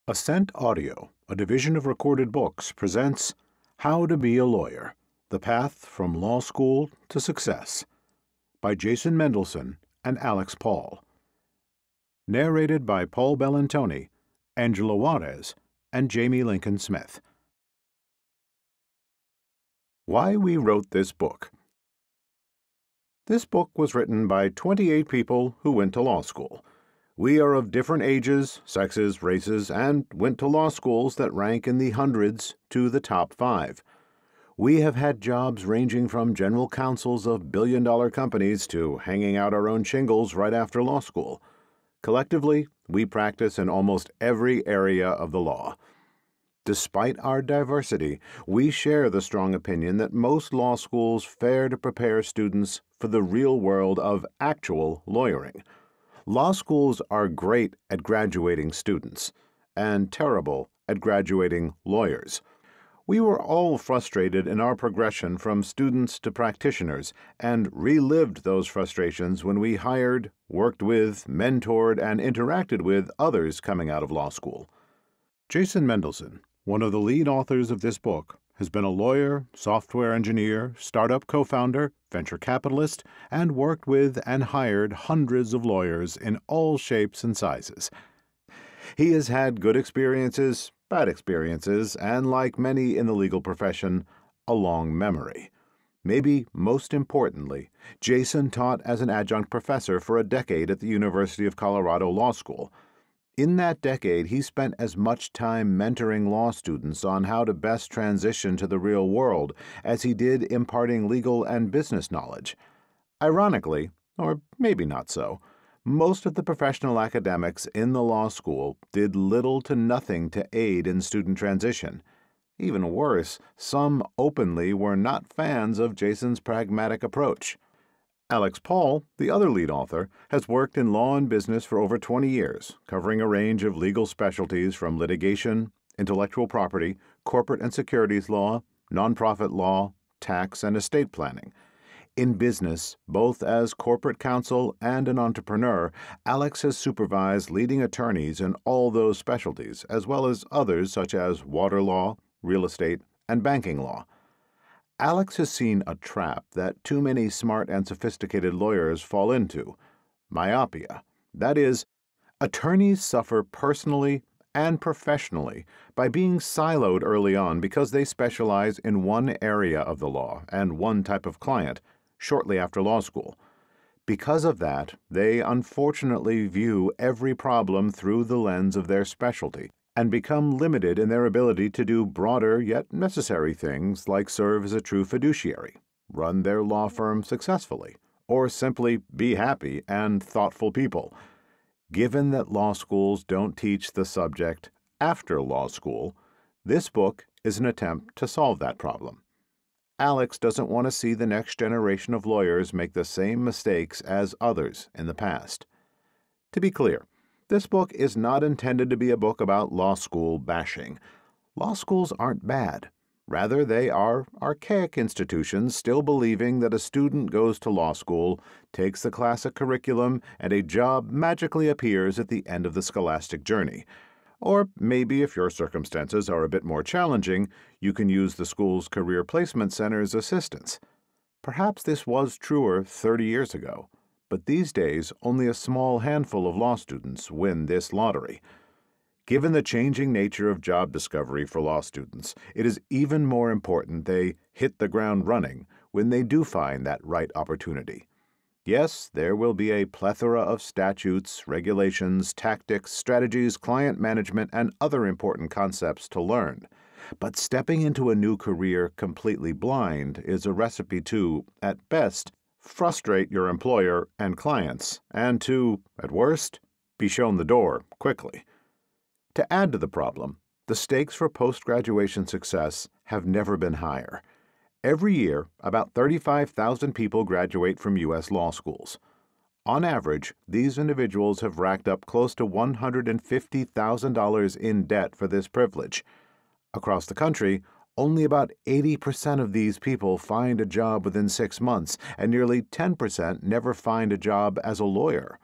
Ascent Audio, a division of Recorded Books, presents How to Be a Lawyer, The Path from Law School to Success by Jason Mendelson and Alex Paul. Narrated by Paul Bellantoni, Angela Juarez, and Jaime Lincoln Smith. Why we wrote this book. This book was written by 28 people who went to law school. We are of different ages, sexes, races, and went to law schools that rank in the hundreds to the top 5. We have had jobs ranging from general counsels of billion-dollar companies to hanging out our own shingles right after law school. Collectively, we practice in almost every area of the law. Despite our diversity, we share the strong opinion that most law schools fail to prepare students for the real world of actual lawyering. Law schools are great at graduating students and terrible at graduating lawyers. We were all frustrated in our progression from students to practitioners and relived those frustrations when we hired, worked with, mentored, and interacted with others coming out of law school. Jason Mendelson, one of the lead authors of this book, has been a lawyer, software engineer, startup co-founder, venture capitalist, and worked with and hired hundreds of lawyers in all shapes and sizes. He has had good experiences, bad experiences, and like many in the legal profession, a long memory. Maybe most importantly, Jason taught as an adjunct professor for a decade at the University of Colorado Law School. In that decade, he spent as much time mentoring law students on how to best transition to the real world as he did imparting legal and business knowledge. Ironically, or maybe not so, most of the professional academics in the law school did little to nothing to aid in student transition. Even worse, some openly were not fans of Jason's pragmatic approach. Alex Paul, the other lead author, has worked in law and business for over 20 years, covering a range of legal specialties from litigation, intellectual property, corporate and securities law, nonprofit law, tax, and estate planning. In business, both as corporate counsel and an entrepreneur, Alex has supervised leading attorneys in all those specialties, as well as others such as water law, real estate, and banking law. Alex has seen a trap that too many smart and sophisticated lawyers fall into: myopia. That is, attorneys suffer personally and professionally by being siloed early on because they specialize in one area of the law and one type of client shortly after law school. Because of that, they unfortunately view every problem through the lens of their specialty and become limited in their ability to do broader yet necessary things like serve as a true fiduciary, run their law firm successfully, or simply be happy and thoughtful people. Given that law schools don't teach the subject after law school, this book is an attempt to solve that problem. Alex doesn't want to see the next generation of lawyers make the same mistakes as others in the past. To be clear, this book is not intended to be a book about law school bashing. Law schools aren't bad. Rather, they are archaic institutions still believing that a student goes to law school, takes the classic curriculum, and a job magically appears at the end of the scholastic journey. Or maybe if your circumstances are a bit more challenging, you can use the school's career placement center's assistance. Perhaps this was truer 30 years ago. But these days, only a small handful of law students win this lottery. Given the changing nature of job discovery for law students, it is even more important they hit the ground running when they do find that right opportunity. Yes, there will be a plethora of statutes, regulations, tactics, strategies, client management, and other important concepts to learn. But stepping into a new career completely blind is a recipe to, at best, frustrate your employer and clients, and to, at worst, be shown the door quickly. To add to the problem, the stakes for post-graduation success have never been higher. Every year, about 35,000 people graduate from U.S. law schools. On average, these individuals have racked up close to $150,000 in debt for this privilege. Across the country, only about 80% of these people find a job within 6 months, and nearly 10% never find a job as a lawyer.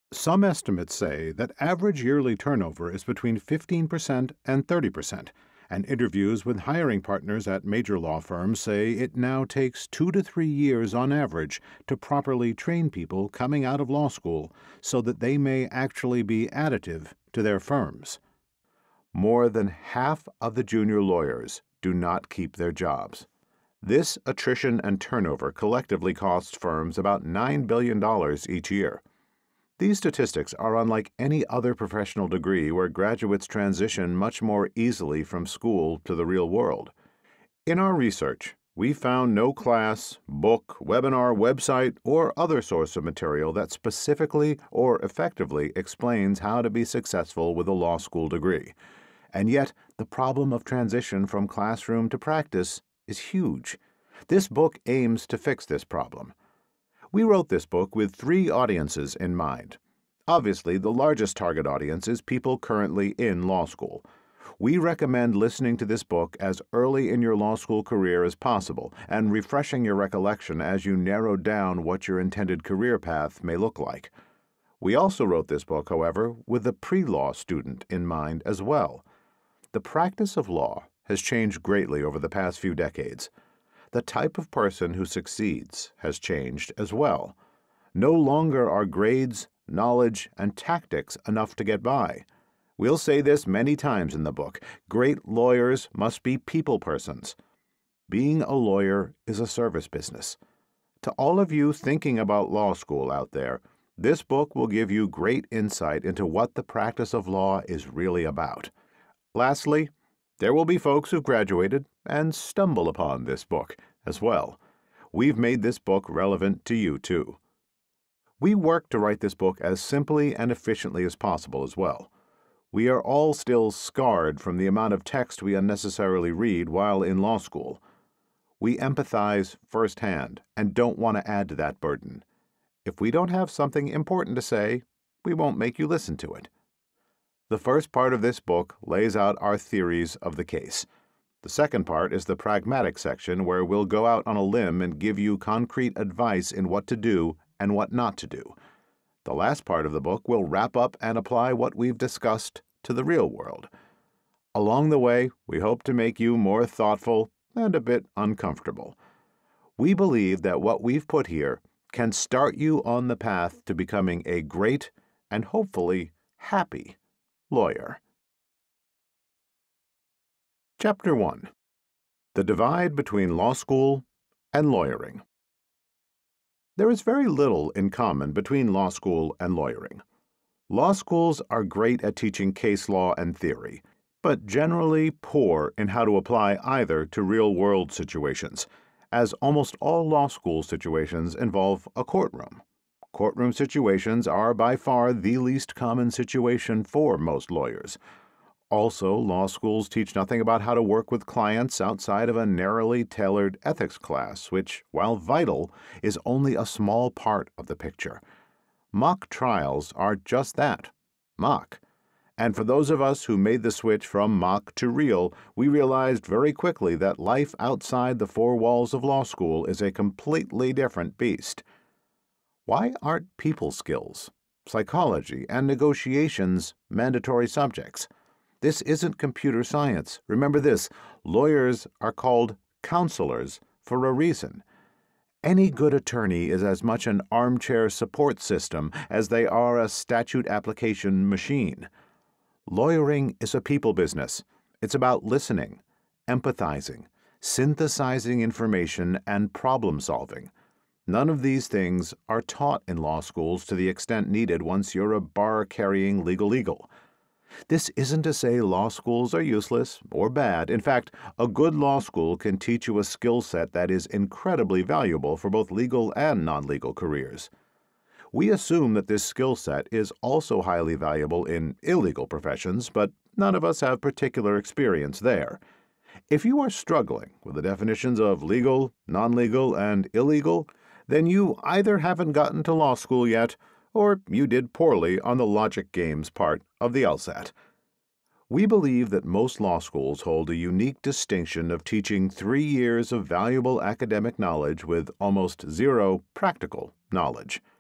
Some estimates say that average yearly turnover is between 15% and 30%, and interviews with hiring partners at major law firms say it now takes 2 to 3 years on average to properly train people coming out of law school so that they may actually be additive to their firms. More than half of the junior lawyers do not keep their jobs. This attrition and turnover collectively costs firms about $9 billion each year. These statistics are unlike any other professional degree where graduates transition much more easily from school to the real world. In our research, we found no class, book, webinar, website, or other source of material that specifically or effectively explains how to be successful with a law school degree. And yet, the problem of transition from classroom to practice is huge. This book aims to fix this problem. We wrote this book with 3 audiences in mind. Obviously, the largest target audience is people currently in law school. We recommend listening to this book as early in your law school career as possible and refreshing your recollection as you narrow down what your intended career path may look like. We also wrote this book, however, with the pre-law student in mind as well. The practice of law has changed greatly over the past few decades. The type of person who succeeds has changed as well. No longer are grades, knowledge, and tactics enough to get by. We'll say this many times in the book. Great lawyers must be people persons. Being a lawyer is a service business. To all of you thinking about law school out there, this book will give you great insight into what the practice of law is really about. Lastly, there will be folks who've graduated and stumble upon this book as well. We've made this book relevant to you too. We worked to write this book as simply and efficiently as possible as well. We are all still scarred from the amount of text we unnecessarily read while in law school. We empathize firsthand and don't want to add to that burden. If we don't have something important to say, we won't make you listen to it. The first part of this book lays out our theories of the case. The second part is the pragmatic section where we'll go out on a limb and give you concrete advice in what to do and what not to do. The last part of the book will wrap up and apply what we've discussed to the real world. Along the way, we hope to make you more thoughtful and a bit uncomfortable. We believe that what we've put here can start you on the path to becoming a great and hopefully happy lawyer. Chapter 1. The Divide Between Law School and Lawyering. There is very little in common between law school and lawyering. Law schools are great at teaching case law and theory, but generally poor in how to apply either to real-world situations, as almost all law school situations involve a courtroom. Courtroom situations are by far the least common situation for most lawyers. Also, law schools teach nothing about how to work with clients outside of a narrowly tailored ethics class, which, while vital, is only a small part of the picture. Mock trials are just that, mock. And for those of us who made the switch from mock to real, we realized very quickly that life outside the 4 walls of law school is a completely different beast. Why aren't people skills, psychology, and negotiations mandatory subjects? This isn't computer science. Remember this, lawyers are called counselors for a reason. Any good attorney is as much an armchair support system as they are a statute application machine. Lawyering is a people business. It's about listening, empathizing, synthesizing information, and problem solving. None of these things are taught in law schools to the extent needed once you're a bar-carrying legal eagle. This isn't to say law schools are useless or bad. In fact, a good law school can teach you a skill set that is incredibly valuable for both legal and non-legal careers. We assume that this skill set is also highly valuable in illegal professions, but none of us have particular experience there. If you are struggling with the definitions of legal, non-legal, and illegal, then you either haven't gotten to law school yet, or you did poorly on the logic games part of the LSAT. We believe that most law schools hold a unique distinction of teaching 3 years of valuable academic knowledge with almost zero practical knowledge.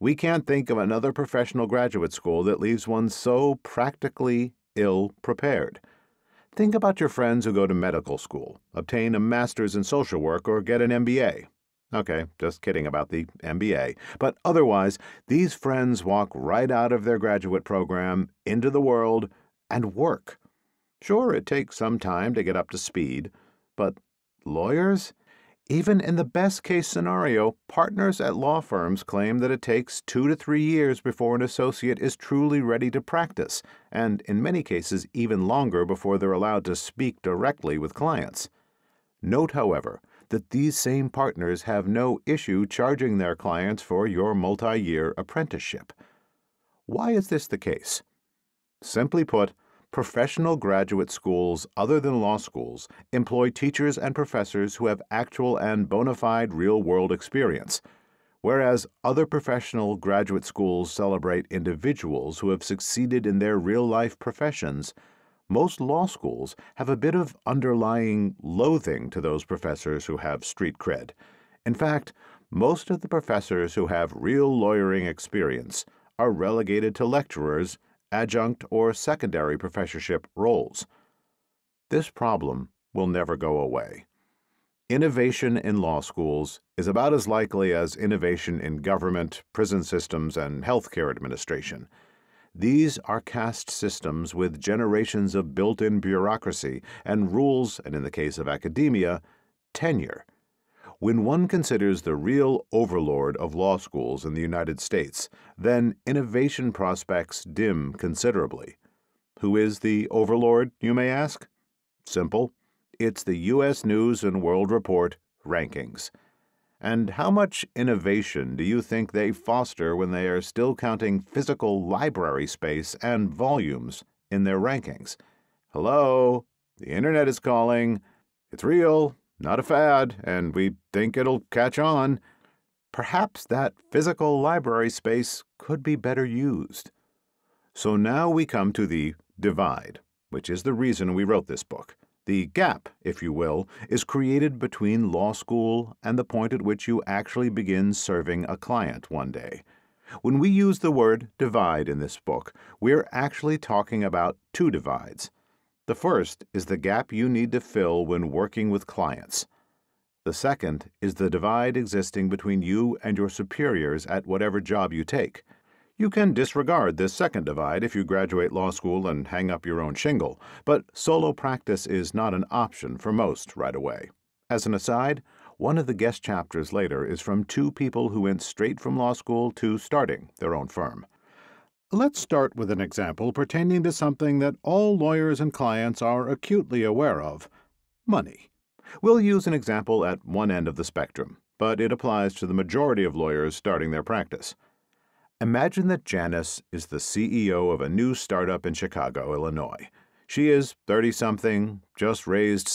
We can't think of another professional graduate school that leaves one so practically ill-prepared. Think about your friends who go to medical school, obtain a master's in social work, or get an MBA. Okay, just kidding about the MBA. But otherwise, these friends walk right out of their graduate program into the world and work. Sure, it takes some time to get up to speed, but lawyers? Even in the best-case scenario, partners at law firms claim that it takes 2 to 3 years before an associate is truly ready to practice, and in many cases even longer before they're allowed to speak directly with clients. Note, however, that these same partners have no issue charging their clients for your multi-year apprenticeship. Why is this the case? Simply put, professional graduate schools other than law schools employ teachers and professors who have actual and bona fide real-world experience, whereas other professional graduate schools celebrate individuals who have succeeded in their real-life professions. Most law schools have a bit of underlying loathing to those professors who have street cred. In fact, most of the professors who have real lawyering experience are relegated to lecturers, adjunct, or secondary professorship roles. This problem will never go away. Innovation in law schools is about as likely as innovation in government, prison systems, and healthcare administration. These are caste systems with generations of built-in bureaucracy and rules, and in the case of academia, tenure. When one considers the real overlord of law schools in the United States, then innovation prospects dim considerably. Who is the overlord, you may ask? Simple. It's the U.S. News and World Report rankings. And how much innovation do you think they foster when they are still counting physical library space and volumes in their rankings? Hello? The internet is calling. It's real, not a fad, and we think it'll catch on. Perhaps that physical library space could be better used. So now we come to the divide, which is the reason we wrote this book. The gap, if you will, is created between law school and the point at which you actually begin serving a client one day. When we use the word divide in this book, we're actually talking about two divides. The first is the gap you need to fill when working with clients. The second is the divide existing between you and your superiors at whatever job you take. You can disregard this second divide if you graduate law school and hang up your own shingle, but solo practice is not an option for most right away. As an aside, one of the guest chapters later is from two people who went straight from law school to starting their own firm. Let's start with an example pertaining to something that all lawyers and clients are acutely aware of: money. We'll use an example at one end of the spectrum, but it applies to the majority of lawyers starting their practice. Imagine that Janice is the CEO of a new startup in Chicago, Illinois. She is 30-something, just raised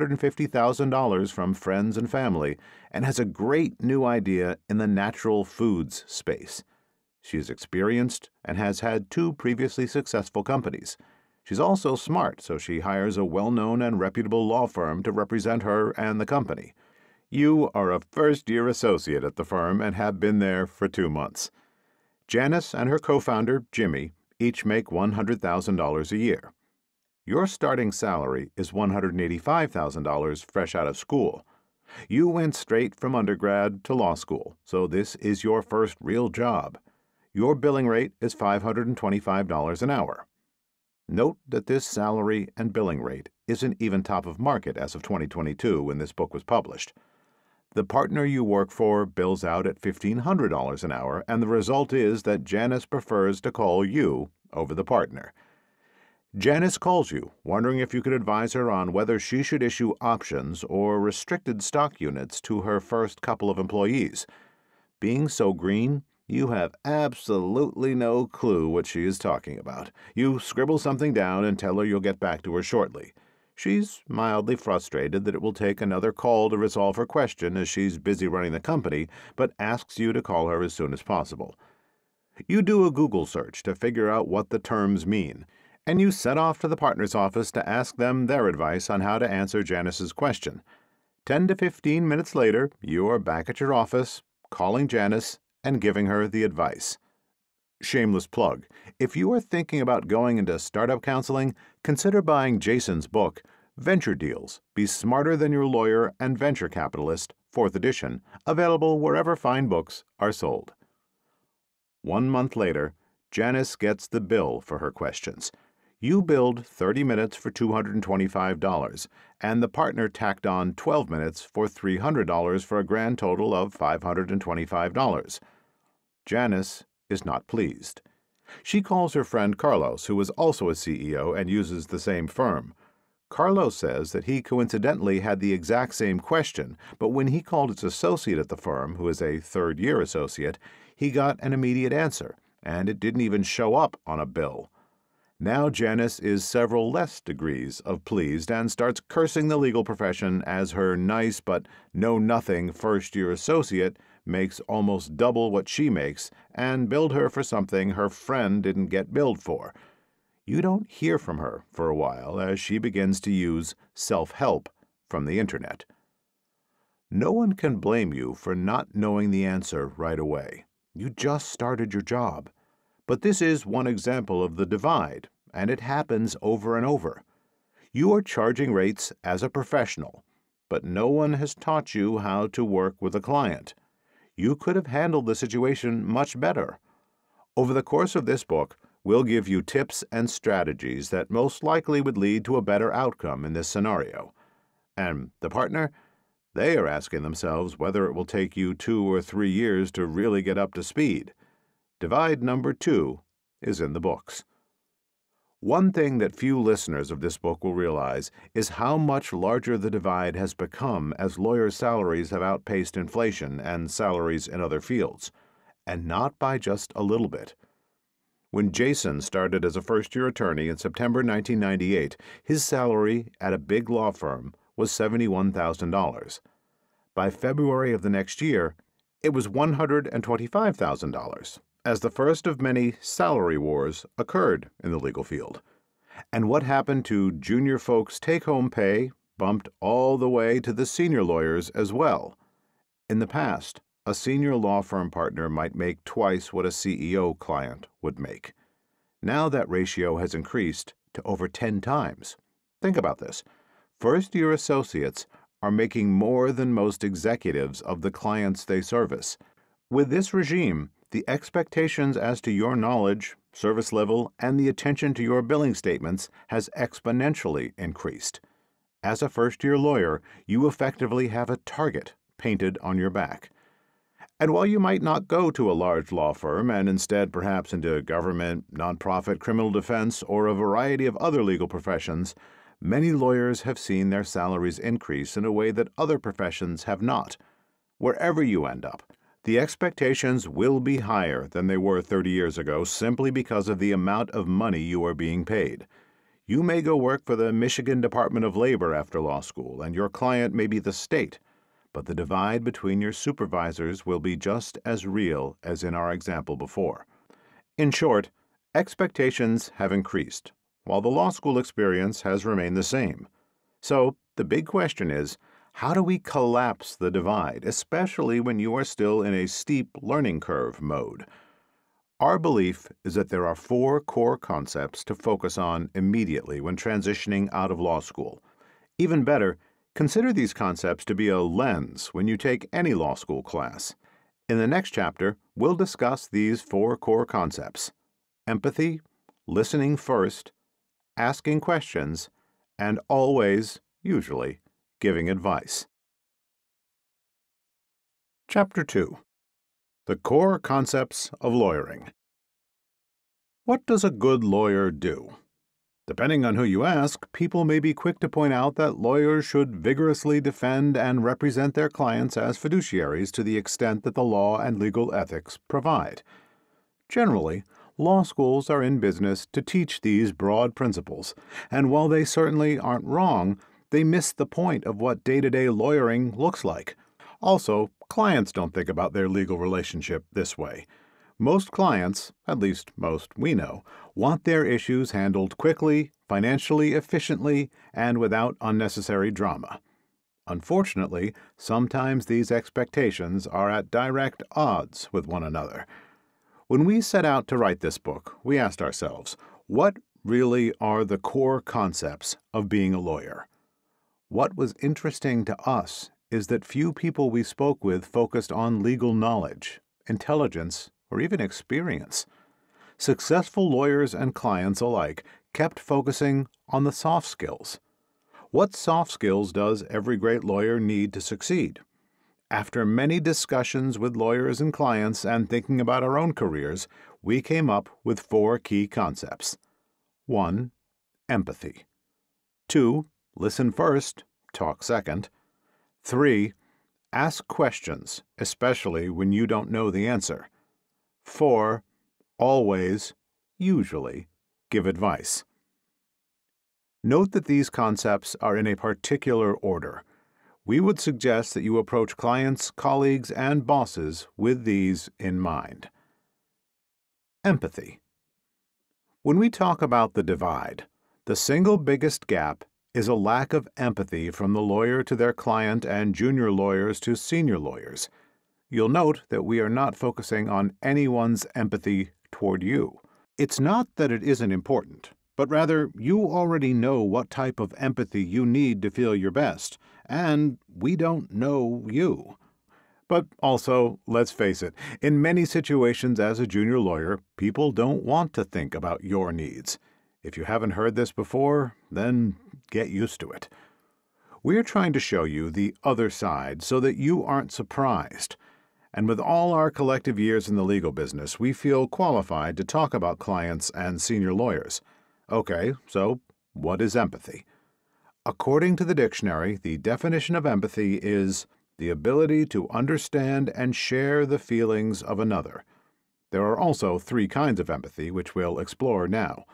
$750,000 from friends and family, and has a great new idea in the natural foods space. She is experienced and has had 2 previously successful companies. She's also smart, so she hires a well-known and reputable law firm to represent her and the company. You are a first-year associate at the firm and have been there for 2 months. Janice and her co-founder, Jimmy, each make $100,000 a year. Your starting salary is $185,000 fresh out of school. You went straight from undergrad to law school, so this is your first real job. Your billing rate is $525 an hour. Note that this salary and billing rate isn't even top of market as of 2022 when this book was published. The partner you work for bills out at $1,500 an hour, and the result is that Janice prefers to call you over the partner. Janice calls you, wondering if you could advise her on whether she should issue options or restricted stock units to her first couple of employees. Being so green, you have absolutely no clue what she is talking about. You scribble something down and tell her you'll get back to her shortly. She's mildly frustrated that it will take another call to resolve her question as she's busy running the company, but asks you to call her as soon as possible. You do a Google search to figure out what the terms mean, and you set off to the partner's office to ask them their advice on how to answer Janice's question. 10 to 15 minutes later, you are back at your office, calling Janice, and giving her the advice. Shameless plug. If you are thinking about going into startup counseling, consider buying Jason's book, Venture Deals, Be Smarter Than Your Lawyer and Venture Capitalist, 4th edition, available wherever fine books are sold. 1 month later, Janice gets the bill for her questions. You billed 30 minutes for $225, and the partner tacked on 12 minutes for $300 for a grand total of $525. Janice is not pleased. She calls her friend Carlos, who is also a CEO and uses the same firm. Carlos says that he coincidentally had the exact same question, but when he called his associate at the firm, who is a third-year associate, he got an immediate answer, and it didn't even show up on a bill. Now Janice is several less degrees of pleased and starts cursing the legal profession as her nice but know-nothing first-year associate makes almost double what she makes and billed her for something her friend didn't get billed for. You don't hear from her for a while as she begins to use self-help from the internet. No one can blame you for not knowing the answer right away. You just started your job. But this is one example of the divide, and it happens over and over. You are charging rates as a professional, but no one has taught you how to work with a client. You could have handled the situation much better. Over the course of this book, we'll give you tips and strategies that most likely would lead to a better outcome in this scenario. And the partner? They are asking themselves whether it will take you 2 or 3 years to really get up to speed. Divide number 2 is in the books. One thing that few listeners of this book will realize is how much larger the divide has become as lawyers' salaries have outpaced inflation and salaries in other fields, and not by just a little bit. When Jason started as a first-year attorney in September 1998, his salary at a big law firm was $71,000. By February of the next year, it was $125,000. As the first of many salary wars occurred in the legal field. And what happened to junior folks' take-home pay bumped all the way to the senior lawyers as well. In the past, a senior law firm partner might make twice what a CEO client would make. Now that ratio has increased to over 10 times. Think about this. First-year associates are making more than most executives of the clients they service. With this regime, the expectations as to your knowledge, service level, and the attention to your billing statements has exponentially increased. As a first-year lawyer, you effectively have a target painted on your back. And while you might not go to a large law firm and instead perhaps into government, nonprofit, criminal defense, or a variety of other legal professions, many lawyers have seen their salaries increase in a way that other professions have not. Wherever you end up, the expectations will be higher than they were 30 years ago simply because of the amount of money you are being paid. You may go work for the Michigan Department of Labor after law school, and your client may be the state, but the divide between your supervisors will be just as real as in our example before. In short, expectations have increased, while the law school experience has remained the same. So, the big question is, how do we collapse the divide, especially when you are still in a steep learning curve mode? Our belief is that there are 4 core concepts to focus on immediately when transitioning out of law school. Even better, consider these concepts to be a lens when you take any law school class. In the next chapter, we'll discuss these 4 core concepts: empathy, listening first, asking questions, and always, usually, giving advice. Chapter 2. The Core Concepts of Lawyering. What does a good lawyer do? Depending on who you ask, people may be quick to point out that lawyers should vigorously defend and represent their clients as fiduciaries to the extent that the law and legal ethics provide. Generally, law schools are in business to teach these broad principles, and while they certainly aren't wrong, they miss the point of what day-to-day lawyering looks like. Also, clients don't think about their legal relationship this way. Most clients, at least most we know, want their issues handled quickly, financially efficiently, and without unnecessary drama. Unfortunately, sometimes these expectations are at direct odds with one another. When we set out to write this book, we asked ourselves, what really are the core concepts of being a lawyer? What was interesting to us is that few people we spoke with focused on legal knowledge, intelligence, or even experience. Successful lawyers and clients alike kept focusing on the soft skills. What soft skills does every great lawyer need to succeed? After many discussions with lawyers and clients and thinking about our own careers, we came up with 4 key concepts. 1. Empathy. 2. Listen first, talk second. 3. Ask questions, especially when you don't know the answer. 4. Always, usually, give advice. Note that these concepts are in a particular order. We would suggest that you approach clients, colleagues, and bosses with these in mind. Empathy. When we talk about the divide, the single biggest gap is a lack of empathy from the lawyer to their client and junior lawyers to senior lawyers. You'll note that we are not focusing on anyone's empathy toward you. It's not that it isn't important, but rather you already know what type of empathy you need to feel your best, and we don't know you. But also, let's face it, in many situations as a junior lawyer, people don't want to think about your needs. If you haven't heard this before, then get used to it. We're trying to show you the other side so that you aren't surprised. And with all our collective years in the legal business, we feel qualified to talk about clients and senior lawyers. Okay, so what is empathy? According to the dictionary, the definition of empathy is the ability to understand and share the feelings of another. There are also 3 kinds of empathy, which we'll explore now.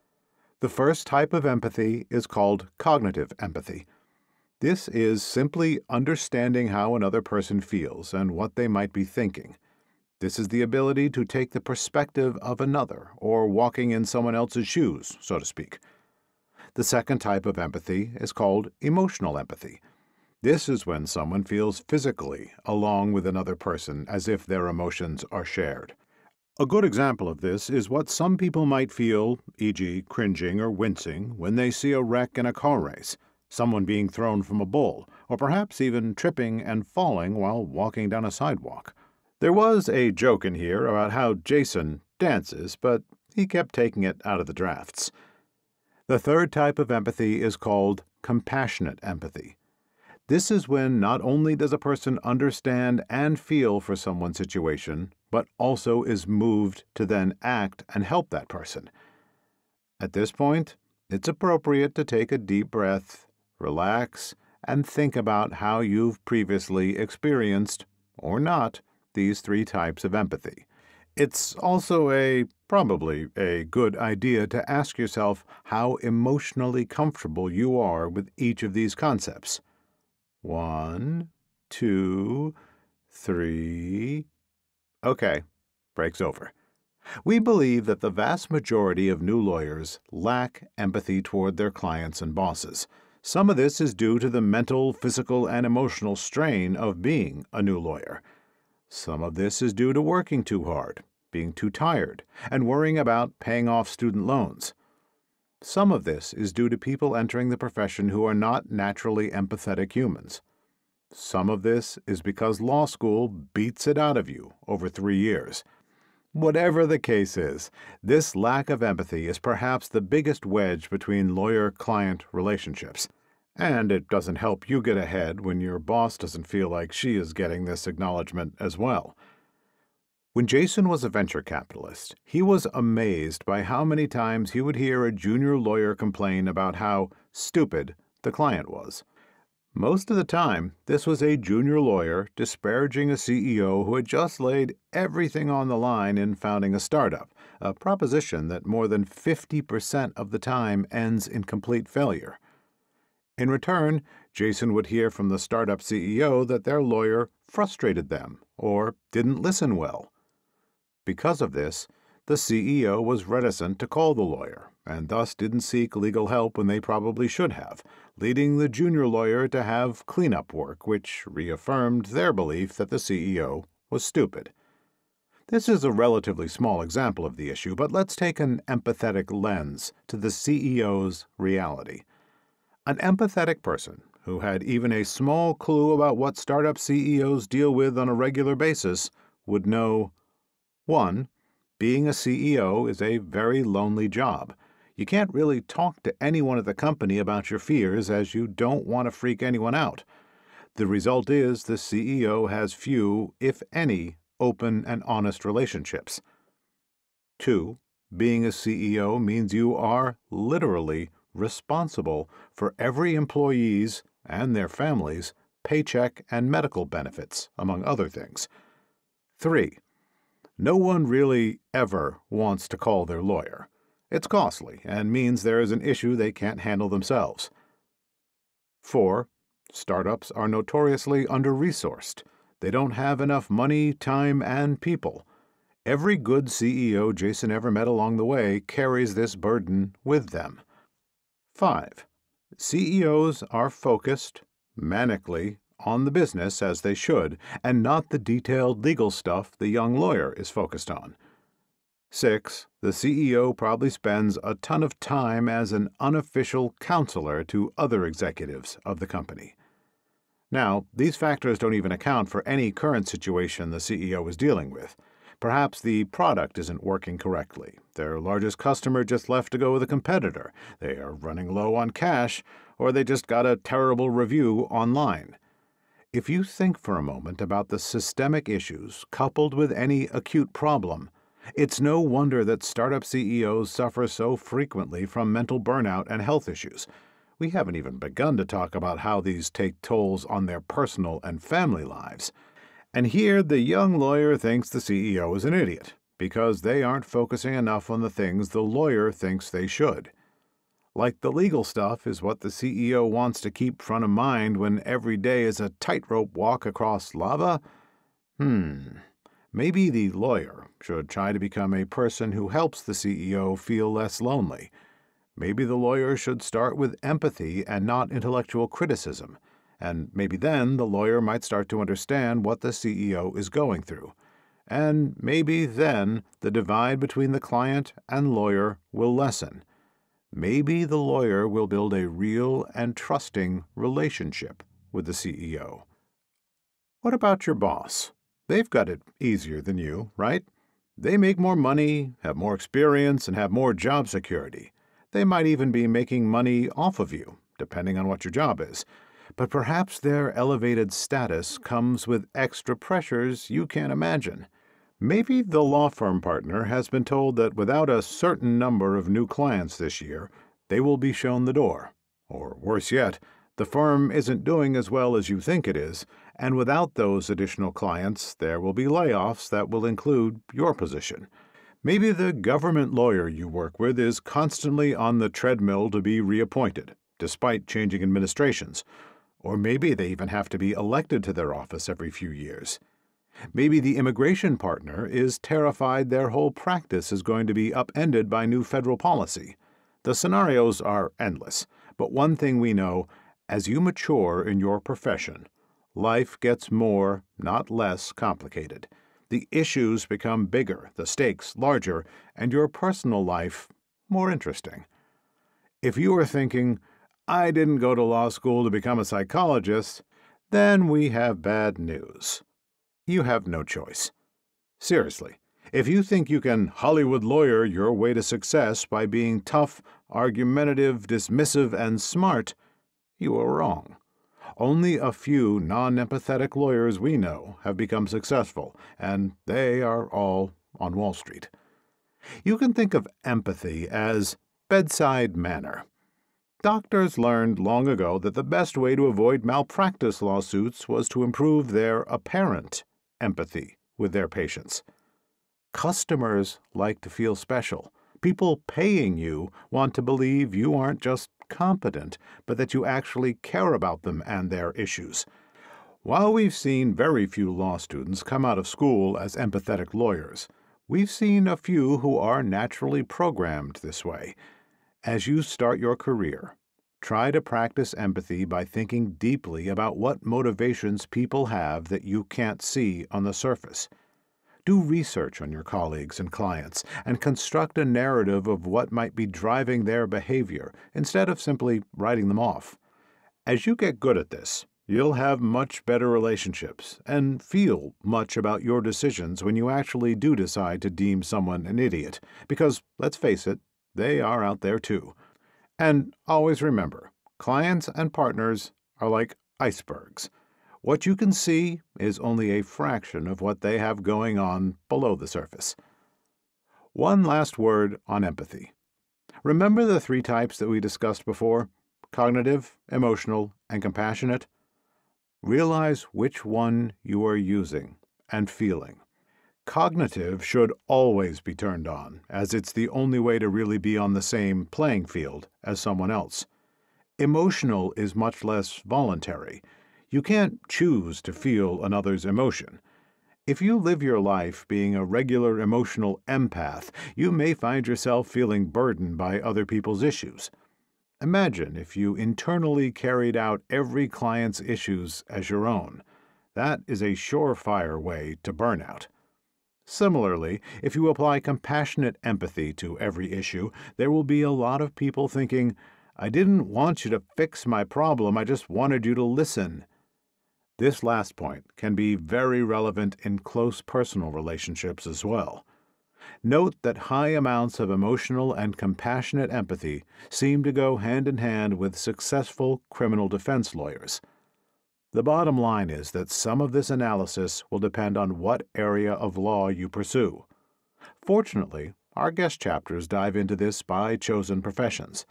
The first type of empathy is called cognitive empathy. This is simply understanding how another person feels and what they might be thinking. This is the ability to take the perspective of another, or walking in someone else's shoes, so to speak. The second type of empathy is called emotional empathy. This is when someone feels physically along with another person as if their emotions are shared. A good example of this is what some people might feel, e.g., cringing or wincing, when they see a wreck in a car race, someone being thrown from a bull, or perhaps even tripping and falling while walking down a sidewalk. There was a joke in here about how Jason dances, but he kept taking it out of the drafts. The third type of empathy is called compassionate empathy. This is when not only does a person understand and feel for someone's situation, but also is moved to then act and help that person. At this point, it's appropriate to take a deep breath, relax, and think about how you've previously experienced, or not, these 3 types of empathy. It's also probably a good idea to ask yourself how emotionally comfortable you are with each of these concepts. 1, 2, 3. Okay, break's over. We believe that the vast majority of new lawyers lack empathy toward their clients and bosses. Some of this is due to the mental, physical, and emotional strain of being a new lawyer. Some of this is due to working too hard, being too tired, and worrying about paying off student loans. Some of this is due to people entering the profession who are not naturally empathetic humans. Some of this is because law school beats it out of you over 3 years. Whatever the case is, this lack of empathy is perhaps the biggest wedge between lawyer-client relationships. And it doesn't help you get ahead when your boss doesn't feel like she is getting this acknowledgement as well. When Jason was a venture capitalist, he was amazed by how many times he would hear a junior lawyer complain about how stupid the client was. Most of the time, this was a junior lawyer disparaging a CEO who had just laid everything on the line in founding a startup, a proposition that more than 50% of the time ends in complete failure. In return, Jason would hear from the startup CEO that their lawyer frustrated them or didn't listen well. Because of this, the CEO was reticent to call the lawyer, and thus didn't seek legal help when they probably should have, leading the junior lawyer to have cleanup work, which reaffirmed their belief that the CEO was stupid. This is a relatively small example of the issue, but let's take an empathetic lens to the CEO's reality. An empathetic person who had even a small clue about what startup CEOs deal with on a regular basis would know: 1. Being a CEO is a very lonely job. You can't really talk to anyone at the company about your fears, as you don't want to freak anyone out. The result is the CEO has few, if any, open and honest relationships. 2. Being a CEO means you are literally responsible for every employee's and their families' paycheck and medical benefits, among other things. 3. No one really ever wants to call their lawyer. It's costly and means there is an issue they can't handle themselves. 4. Startups are notoriously under-resourced. They don't have enough money, time, and people. Every good CEO Jason ever met along the way carries this burden with them. 5. CEOs are focused, manically, on the business as they should, and not the detailed legal stuff the young lawyer is focused on. 6. The CEO probably spends a ton of time as an unofficial counselor to other executives of the company. Now, these factors don't even account for any current situation the CEO is dealing with. Perhaps the product isn't working correctly. Their largest customer just left to go with a competitor. They are running low on cash, or they just got a terrible review online. If you think for a moment about the systemic issues coupled with any acute problem, it's no wonder that startup CEOs suffer so frequently from mental burnout and health issues. We haven't even begun to talk about how these take tolls on their personal and family lives. And here the young lawyer thinks the CEO is an idiot, because they aren't focusing enough on the things the lawyer thinks they should. Like the legal stuff is what the CEO wants to keep front of mind when every day is a tightrope walk across lava? Maybe the lawyer should try to become a person who helps the CEO feel less lonely. Maybe the lawyer should start with empathy and not intellectual criticism, and maybe then the lawyer might start to understand what the CEO is going through. And maybe then the divide between the client and lawyer will lessen. Maybe the lawyer will build a real and trusting relationship with the CEO. What about your boss? They've got it easier than you, right? They make more money, have more experience, and have more job security. They might even be making money off of you, depending on what your job is. But perhaps their elevated status comes with extra pressures you can't imagine. Maybe the law firm partner has been told that without a certain number of new clients this year, they will be shown the door. Or worse yet, the firm isn't doing as well as you think it is, and without those additional clients, there will be layoffs that will include your position. Maybe the government lawyer you work with is constantly on the treadmill to be reappointed, despite changing administrations. Or maybe they even have to be elected to their office every few years. Maybe the immigration partner is terrified their whole practice is going to be upended by new federal policy. The scenarios are endless, but one thing we know: as you mature in your profession, life gets more, not less, complicated. The issues become bigger, the stakes larger, and your personal life more interesting. If you are thinking, "I didn't go to law school to become a psychologist," then we have bad news. You have no choice. Seriously, if you think you can Hollywood lawyer your way to success by being tough, argumentative, dismissive, and smart, you are wrong. Only a few non-empathetic lawyers we know have become successful, and they are all on Wall Street. You can think of empathy as bedside manner. Doctors learned long ago that the best way to avoid malpractice lawsuits was to improve their apparent empathy with their patients. Customers like to feel special. People paying you want to believe you aren't just competent, but that you actually care about them and their issues. While we've seen very few law students come out of school as empathetic lawyers, We've seen a few who are naturally programmed this way. As you start your career, try to practice empathy by thinking deeply about what motivations people have that you can't see on the surface. Do research on your colleagues and clients and construct a narrative of what might be driving their behavior instead of simply writing them off. As you get good at this, you'll have much better relationships and feel much about your decisions when you actually do decide to deem someone an idiot, because, let's face it, they are out there too. And always remember, clients and partners are like icebergs. What you can see is only a fraction of what they have going on below the surface. One last word on empathy. Remember the 3 types that we discussed before? Cognitive, emotional, and compassionate? Realize which one you are using and feeling. Cognitive should always be turned on, as it's the only way to really be on the same playing field as someone else. Emotional is much less voluntary. You can't choose to feel another's emotion. If you live your life being a regular emotional empath, you may find yourself feeling burdened by other people's issues. Imagine if you internally carried out every client's issues as your own. That is a surefire way to burnout. Similarly, if you apply compassionate empathy to every issue, there will be a lot of people thinking, "I didn't want you to fix my problem, I just wanted you to listen." This last point can be very relevant in close personal relationships as well. Note that high amounts of emotional and compassionate empathy seem to go hand in hand with successful criminal defense lawyers. The bottom line is that some of this analysis will depend on what area of law you pursue. Fortunately, our guest chapters dive into this by chosen professions.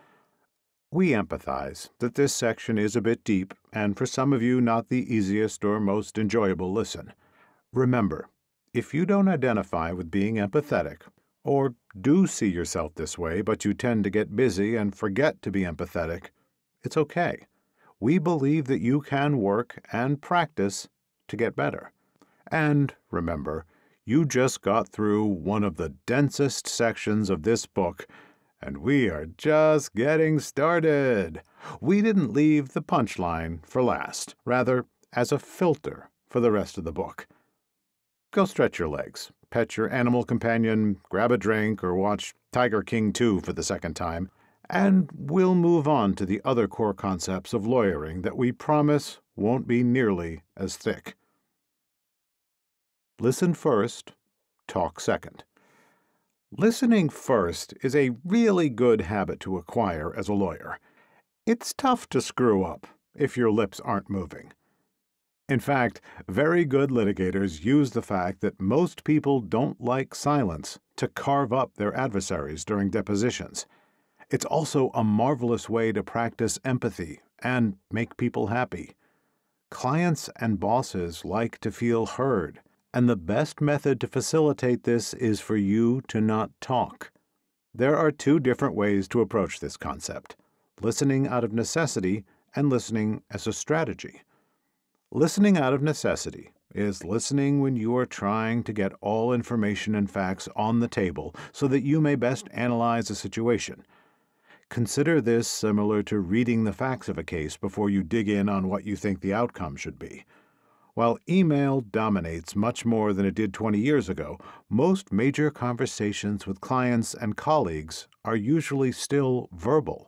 We empathize that this section is a bit deep and for some of you not the easiest or most enjoyable listen. Remember, if you don't identify with being empathetic, or do see yourself this way but you tend to get busy and forget to be empathetic, it's okay. We believe that you can work and practice to get better. And remember, you just got through one of the densest sections of this book, and we are just getting started. We didn't leave the punchline for last, rather as a filter for the rest of the book. Go stretch your legs, pet your animal companion, grab a drink, or watch Tiger King 2 for the second time, and we'll move on to the other core concepts of lawyering that we promise won't be nearly as thick. Listen first, talk second. Listening first is a really good habit to acquire as a lawyer. It's tough to screw up if your lips aren't moving. In fact, very good litigators use the fact that most people don't like silence to carve up their adversaries during depositions. It's also a marvelous way to practice empathy and make people happy. Clients and bosses like to feel heard, and the best method to facilitate this is for you to not talk. There are 2 different ways to approach this concept: listening out of necessity and listening as a strategy. Listening out of necessity is listening when you are trying to get all information and facts on the table so that you may best analyze a situation. Consider this similar to reading the facts of a case before you dig in on what you think the outcome should be. While email dominates much more than it did 20 years ago, most major conversations with clients and colleagues are usually still verbal.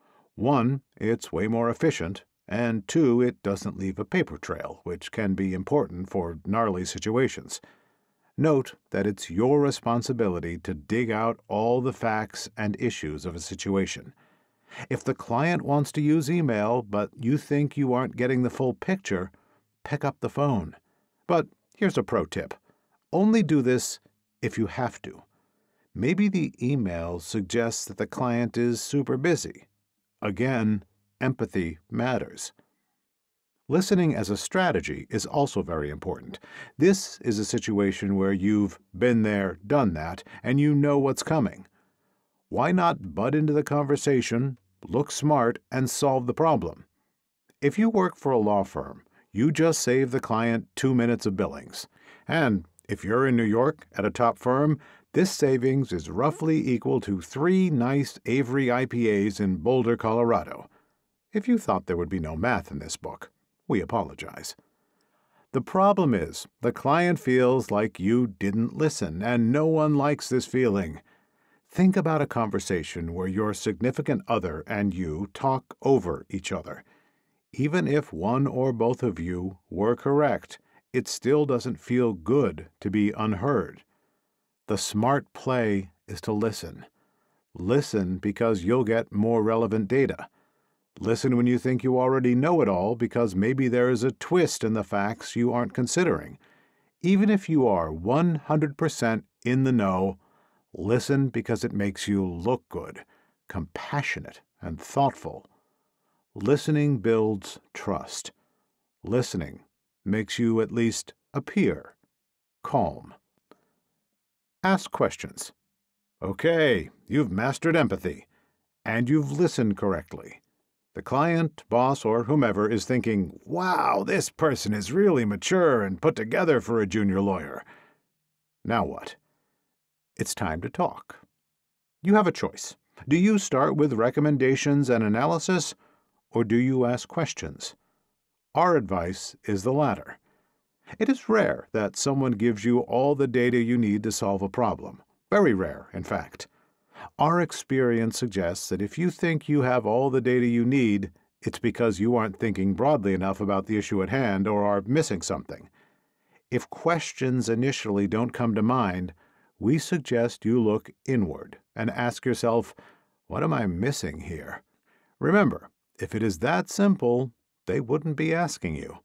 1, it's way more efficient, and 2, it doesn't leave a paper trail, which can be important for gnarly situations. Note that it's your responsibility to dig out all the facts and issues of a situation. If the client wants to use email, but you think you aren't getting the full picture, pick up the phone. But here's a pro tip. Only do this if you have to. Maybe the email suggests that the client is super busy. Again, empathy matters. Listening as a strategy is also very important. This is a situation where you've been there, done that, and you know what's coming. Why not butt into the conversation, look smart, and solve the problem? If you work for a law firm, you just save the client 2 minutes of billings. And if you're in New York at a top firm, This savings is roughly equal to 3 nice Avery IPAs in Boulder, Colorado. If you thought there would be no math in this book, we apologize. The problem is, the client feels like you didn't listen, and no one likes this feeling. Think about a conversation where your significant other and you talk over each other. Even if one or both of you were correct, it still doesn't feel good to be unheard. The smart play is to listen. Listen because you'll get more relevant data. Listen when you think you already know it all because maybe there is a twist in the facts you aren't considering. Even if you are 100% in the know, listen because it makes you look good, compassionate, and thoughtful. Listening builds trust. Listening makes you at least appear calm. Ask questions. Okay, you've mastered empathy, and you've listened correctly. The client, boss, or whomever is thinking, "Wow, this person is really mature and put together for a junior lawyer." Now what? It's time to talk. You have a choice. Do you start with recommendations and analysis, or do you ask questions? Our advice is the latter. It is rare that someone gives you all the data you need to solve a problem. Very rare, in fact. Our experience suggests that if you think you have all the data you need, it's because you aren't thinking broadly enough about the issue at hand or are missing something. If questions initially don't come to mind, we suggest you look inward and ask yourself, what am I missing here? Remember, if it is that simple, they wouldn't be asking you.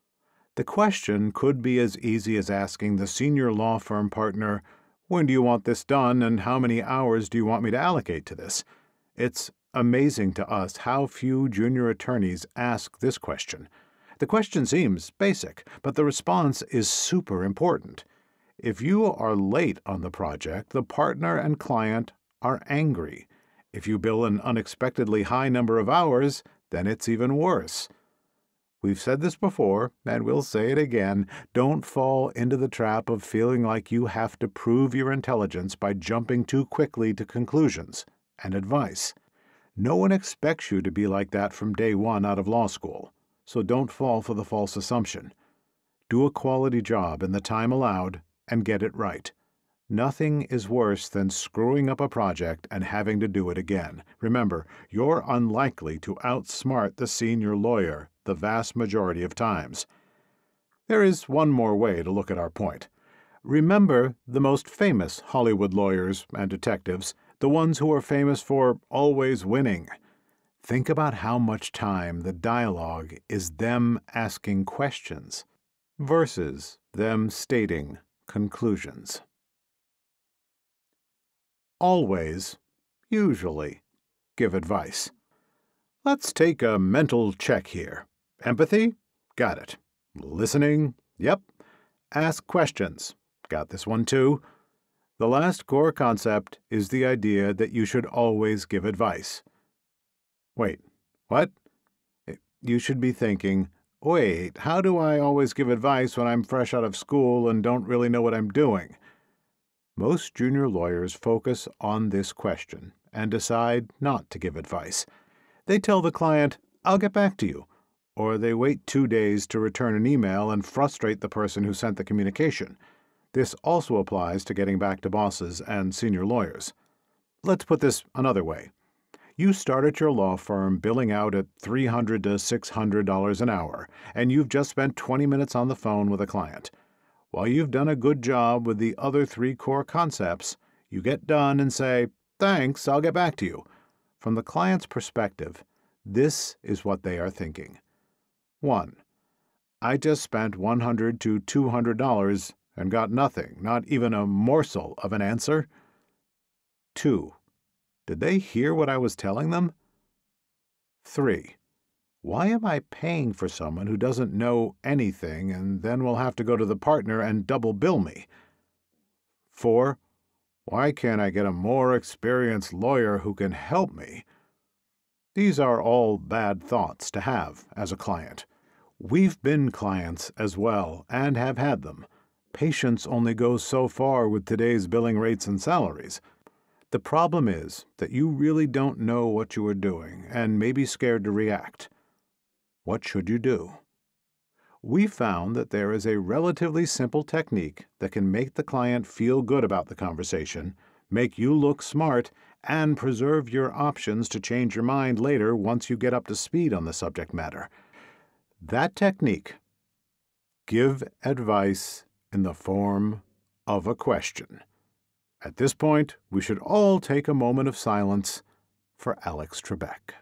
The question could be as easy as asking the senior law firm partner, "When do you want this done and how many hours do you want me to allocate to this?" It's amazing to us how few junior attorneys ask this question. The question seems basic, but the response is super important. If you are late on the project, the partner and client are angry. If you bill an unexpectedly high number of hours, then it's even worse. We've said this before, and we'll say it again. Don't fall into the trap of feeling like you have to prove your intelligence by jumping too quickly to conclusions and advice. No one expects you to be like that from day one out of law school, so don't fall for the false assumption. Do a quality job in the time allowed and get it right. Nothing is worse than screwing up a project and having to do it again. Remember, you're unlikely to outsmart the senior lawyer the vast majority of times. There is one more way to look at our point. Remember the most famous Hollywood lawyers and detectives, the ones who are famous for always winning. Think about how much time the dialogue is them asking questions versus them stating conclusions. Always, usually, give advice. Let's take a mental check here. Empathy? Got it. Listening? Yep. Ask questions. Got this one too. The last core concept is the idea that you should always give advice. Wait, what? You should be thinking, wait, how do I always give advice when I'm fresh out of school and don't really know what I'm doing? Most junior lawyers focus on this question and decide not to give advice. They tell the client, "I'll get back to you," or they wait 2 days to return an email and frustrate the person who sent the communication. This also applies to getting back to bosses and senior lawyers. Let's put this another way. You start at your law firm billing out at $300 to $600 an hour, and you've just spent 20 minutes on the phone with a client. While you've done a good job with the other 3 core concepts, you get done and say, "Thanks, I'll get back to you." From the client's perspective, this is what they are thinking. 1. I just spent $100 to $200 and got nothing, not even a morsel of an answer. 2. Did they hear what I was telling them? 3. Why am I paying for someone who doesn't know anything and then will have to go to the partner and double bill me? 4. Why can't I get a more experienced lawyer who can help me? These are all bad thoughts to have as a client. We've been clients as well and have had them. Patience only goes so far with today's billing rates and salaries. The problem is that you really don't know what you are doing and may be scared to react. What should you do? We found that there is a relatively simple technique that can make the client feel good about the conversation, make you look smart, and preserve your options to change your mind later once you get up to speed on the subject matter. That technique: give advice in the form of a question. At this point, we should all take a moment of silence for Alex Trebek.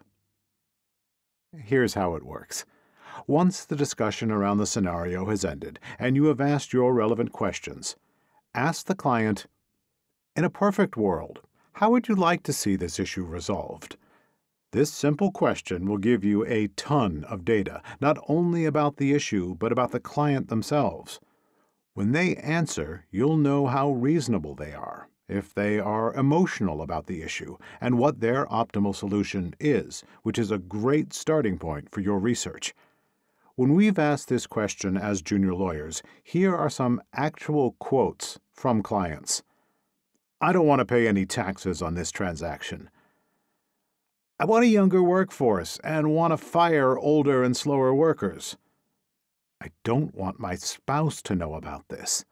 Here's how it works. Once the discussion around the scenario has ended and you have asked your relevant questions, ask the client, "In a perfect world, how would you like to see this issue resolved?" This simple question will give you a ton of data, not only about the issue, but about the client themselves. When they answer, you'll know how reasonable they are, if they are emotional about the issue, and what their optimal solution is, which is a great starting point for your research. When we've asked this question as junior lawyers, here are some actual quotes from clients. "I don't want to pay any taxes on this transaction." "I want a younger workforce and want to fire older and slower workers." "I don't want my spouse to know about this."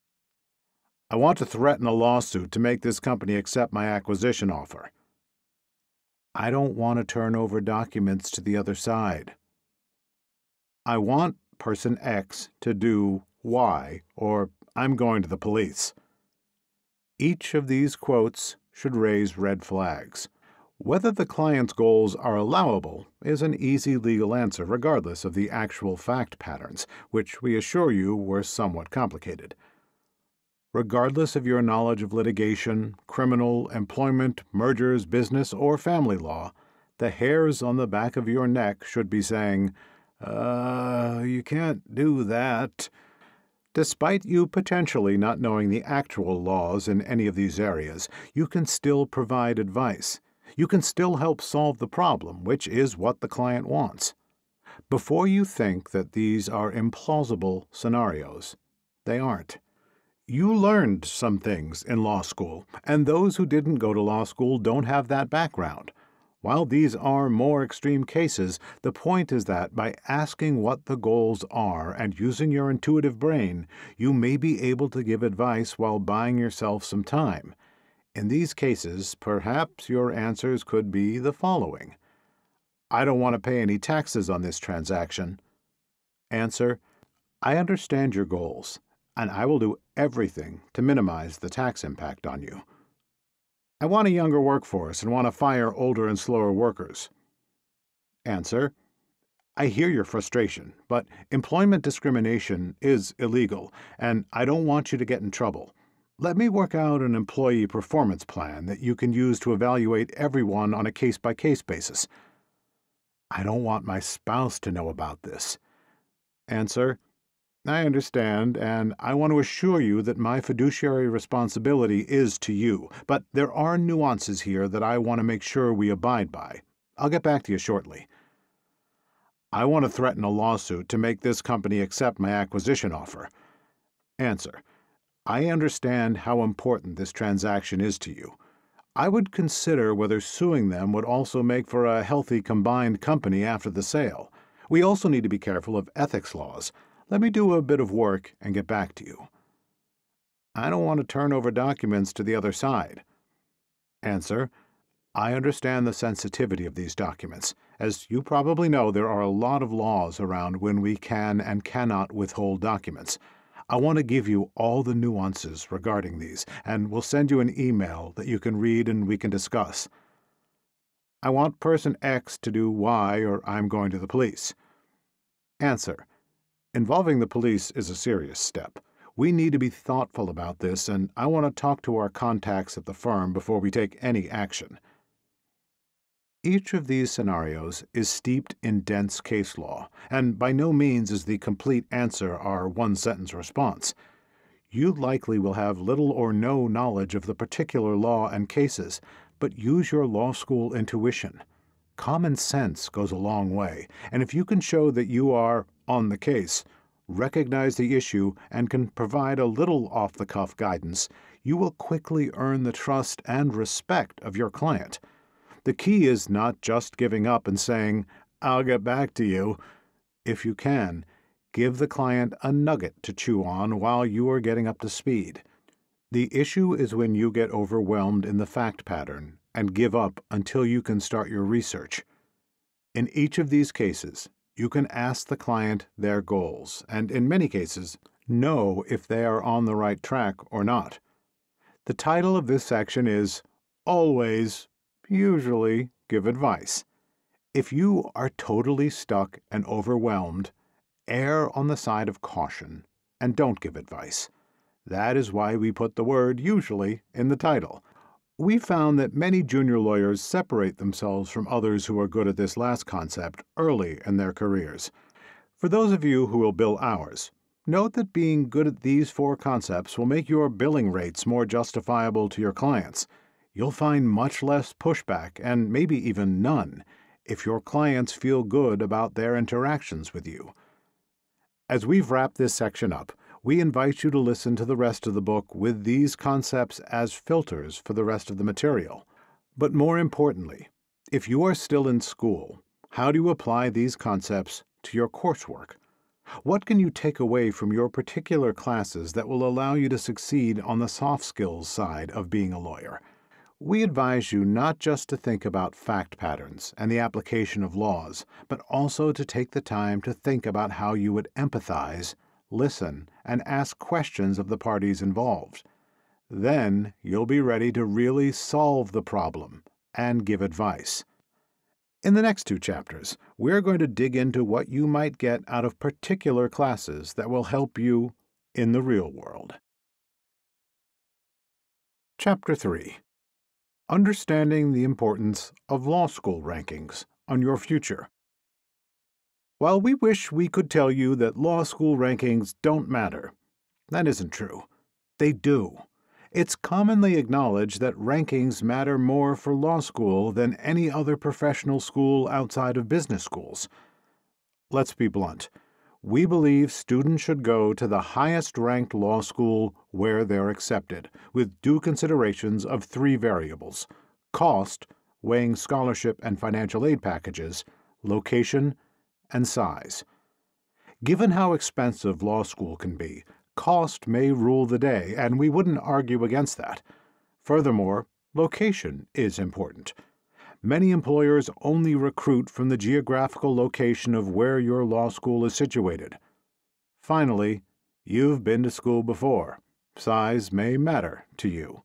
"I want to threaten a lawsuit to make this company accept my acquisition offer." "I don't want to turn over documents to the other side." "I want person X to do Y," or "I'm going to the police." Each of these quotes should raise red flags. Whether the client's goals are allowable is an easy legal answer regardless of the actual fact patterns, which we assure you were somewhat complicated. Regardless of your knowledge of litigation, criminal, employment, mergers, business, or family law, the hairs on the back of your neck should be saying, "You can't do that." Despite you potentially not knowing the actual laws in any of these areas, you can still provide advice. You can still help solve the problem, which is what the client wants. Before you think that these are implausible scenarios, they aren't. You learned some things in law school, and those who didn't go to law school don't have that background. While these are more extreme cases, the point is that by asking what the goals are and using your intuitive brain, you may be able to give advice while buying yourself some time. In these cases, perhaps your answers could be the following. "I don't want to pay any taxes on this transaction." Answer: "I understand your goals, and I will do everything to minimize the tax impact on you." "I want a younger workforce and want to fire older and slower workers." Answer: "I hear your frustration, but employment discrimination is illegal, and I don't want you to get in trouble. Let me work out an employee performance plan that you can use to evaluate everyone on a case-by-case basis." "I don't want my spouse to know about this." Answer: "I understand, and I want to assure you that my fiduciary responsibility is to you, but there are nuances here that I want to make sure we abide by. I'll get back to you shortly." "I want to threaten a lawsuit to make this company accept my acquisition offer." Answer: "I understand how important this transaction is to you. I would consider whether suing them would also make for a healthy combined company after the sale. We also need to be careful of ethics laws. Let me do a bit of work and get back to you." "I don't want to turn over documents to the other side." Answer: "I understand the sensitivity of these documents. As you probably know, there are a lot of laws around when we can and cannot withhold documents. I want to give you all the nuances regarding these, and will send you an email that you can read and we can discuss." "I want person X to do Y, or I'm going to the police." Answer: "Involving the police is a serious step. We need to be thoughtful about this, and I want to talk to our contacts at the firm before we take any action." Each of these scenarios is steeped in dense case law, and by no means is the complete answer our one-sentence response. You likely will have little or no knowledge of the particular law and cases, but use your law school intuition. Common sense goes a long way, and if you can show that you are on the case, recognize the issue, and can provide a little off-the-cuff guidance, you will quickly earn the trust and respect of your client. The key is not just giving up and saying, "I'll get back to you." If you can, give the client a nugget to chew on while you are getting up to speed. The issue is when you get overwhelmed in the fact pattern and give up until you can start your research. In each of these cases, you can ask the client their goals and, in many cases, know if they are on the right track or not. The title of this section is Always, Usually Give Advice. If you are totally stuck and overwhelmed, err on the side of caution and don't give advice. That is why we put the word usually in the title. We found that many junior lawyers separate themselves from others who are good at this last concept early in their careers. For those of you who will bill hours, note that being good at these 4 concepts will make your billing rates more justifiable to your clients. You'll find much less pushback, and maybe even none, if your clients feel good about their interactions with you. As we've wrapped this section up, we invite you to listen to the rest of the book with these concepts as filters for the rest of the material. But more importantly, if you are still in school, how do you apply these concepts to your coursework? What can you take away from your particular classes that will allow you to succeed on the soft skills side of being a lawyer? We advise you not just to think about fact patterns and the application of laws, but also to take the time to think about how you would empathize, listen, and ask questions of the parties involved. Then you'll be ready to really solve the problem and give advice. In the next 2 chapters, we're going to dig into what you might get out of particular classes that will help you in the real world. Chapter 3. Understanding the importance of law school rankings on your future. While we wish we could tell you that law school rankings don't matter, that isn't true. They do. It's commonly acknowledged that rankings matter more for law school than any other professional school outside of business schools. Let's be blunt. We believe students should go to the highest-ranked law school where they're accepted, with due considerations of 3 variables: cost, weighing scholarship and financial aid packages, location, and size. Given how expensive law school can be, cost may rule the day, and we wouldn't argue against that. Furthermore, location is important. Many employers only recruit from the geographical location of where your law school is situated. Finally, you've been to school before. Size may matter to you.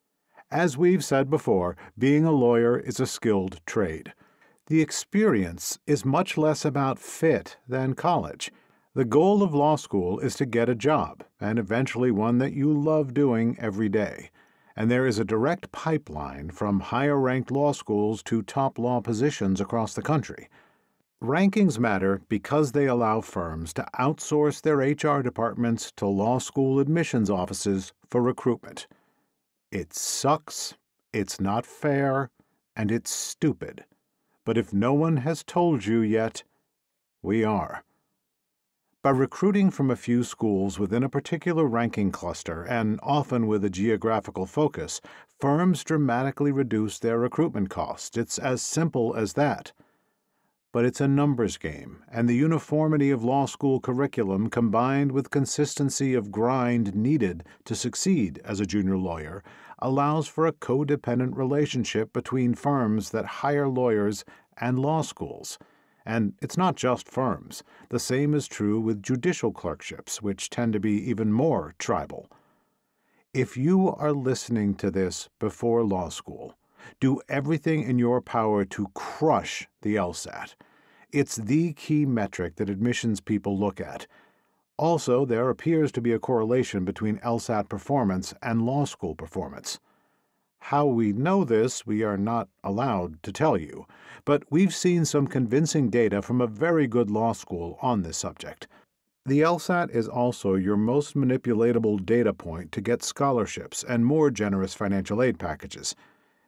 As we've said before, being a lawyer is a skilled trade. The experience is much less about fit than college. The goal of law school is to get a job, and eventually one that you love doing every day. And there is a direct pipeline from higher-ranked law schools to top law positions across the country. Rankings matter because they allow firms to outsource their HR departments to law school admissions offices for recruitment. It sucks, it's not fair, and it's stupid. But if no one has told you yet, we are. By recruiting from a few schools within a particular ranking cluster, and often with a geographical focus, firms dramatically reduce their recruitment costs. It's as simple as that. But it's a numbers game, and the uniformity of law school curriculum combined with consistency of grind needed to succeed as a junior lawyer allows for a codependent relationship between firms that hire lawyers and law schools. And it's not just firms. The same is true with judicial clerkships, which tend to be even more tribal. If you are listening to this before law school, do everything in your power to crush the LSAT. It's the key metric that admissions people look at. Also, there appears to be a correlation between LSAT performance and law school performance. How we know this, we are not allowed to tell you, but we've seen some convincing data from a very good law school on this subject. The LSAT is also your most manipulatable data point to get scholarships and more generous financial aid packages.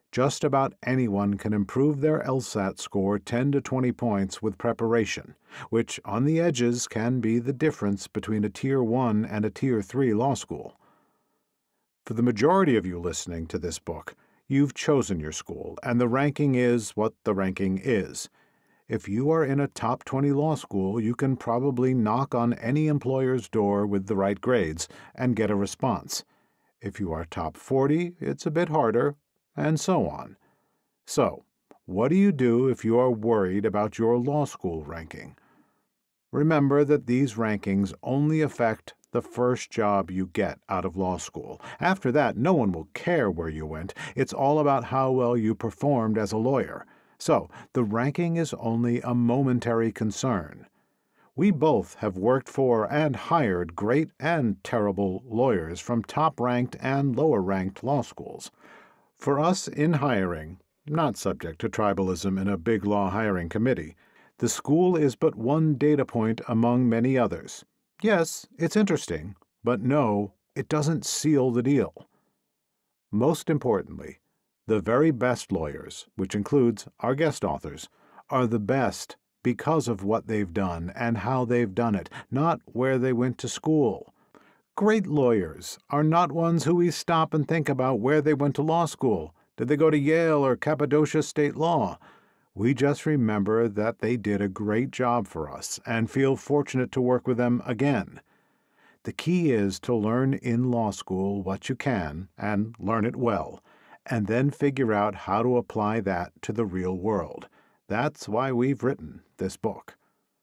Just about anyone can improve their LSAT score 10 to 20 points with preparation, which on the edges can be the difference between a Tier 1 and a Tier 3 law school. For the majority of you listening to this book, you've chosen your school, and the ranking is what the ranking is. If you are in a top 20 law school, you can probably knock on any employer's door with the right grades and get a response. If you are top 40, it's a bit harder, and so on. So, what do you do if you are worried about your law school ranking? Remember that these rankings only affect the first job you get out of law school. After that, no one will care where you went. It's all about how well you performed as a lawyer. So, the ranking is only a momentary concern. We both have worked for and hired great and terrible lawyers from top-ranked and lower-ranked law schools. For us in hiring, not subject to tribalism in a big law hiring committee, the school is but one data point among many others. Yes, it's interesting, but no, it doesn't seal the deal. Most importantly, the very best lawyers, which includes our guest authors, are the best because of what they've done and how they've done it, not where they went to school. Great lawyers are not ones who we stop and think about where they went to law school. Did they go to Yale or Cappadocia State Law? We just remember that they did a great job for us and feel fortunate to work with them again. The key is to learn in law school what you can and learn it well, and then figure out how to apply that to the real world. That's why we've written this book.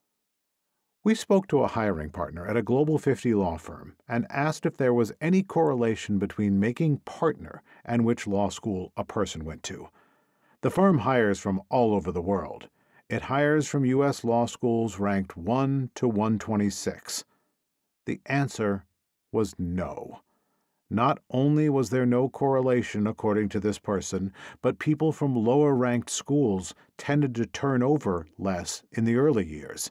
We spoke to a hiring partner at a Global 50 law firm and asked if there was any correlation between making partner and which law school a person went to. The firm hires from all over the world. It hires from U.S. law schools ranked 1 to 126. The answer was no. Not only was there no correlation according to this person, but people from lower-ranked schools tended to turn over less in the early years.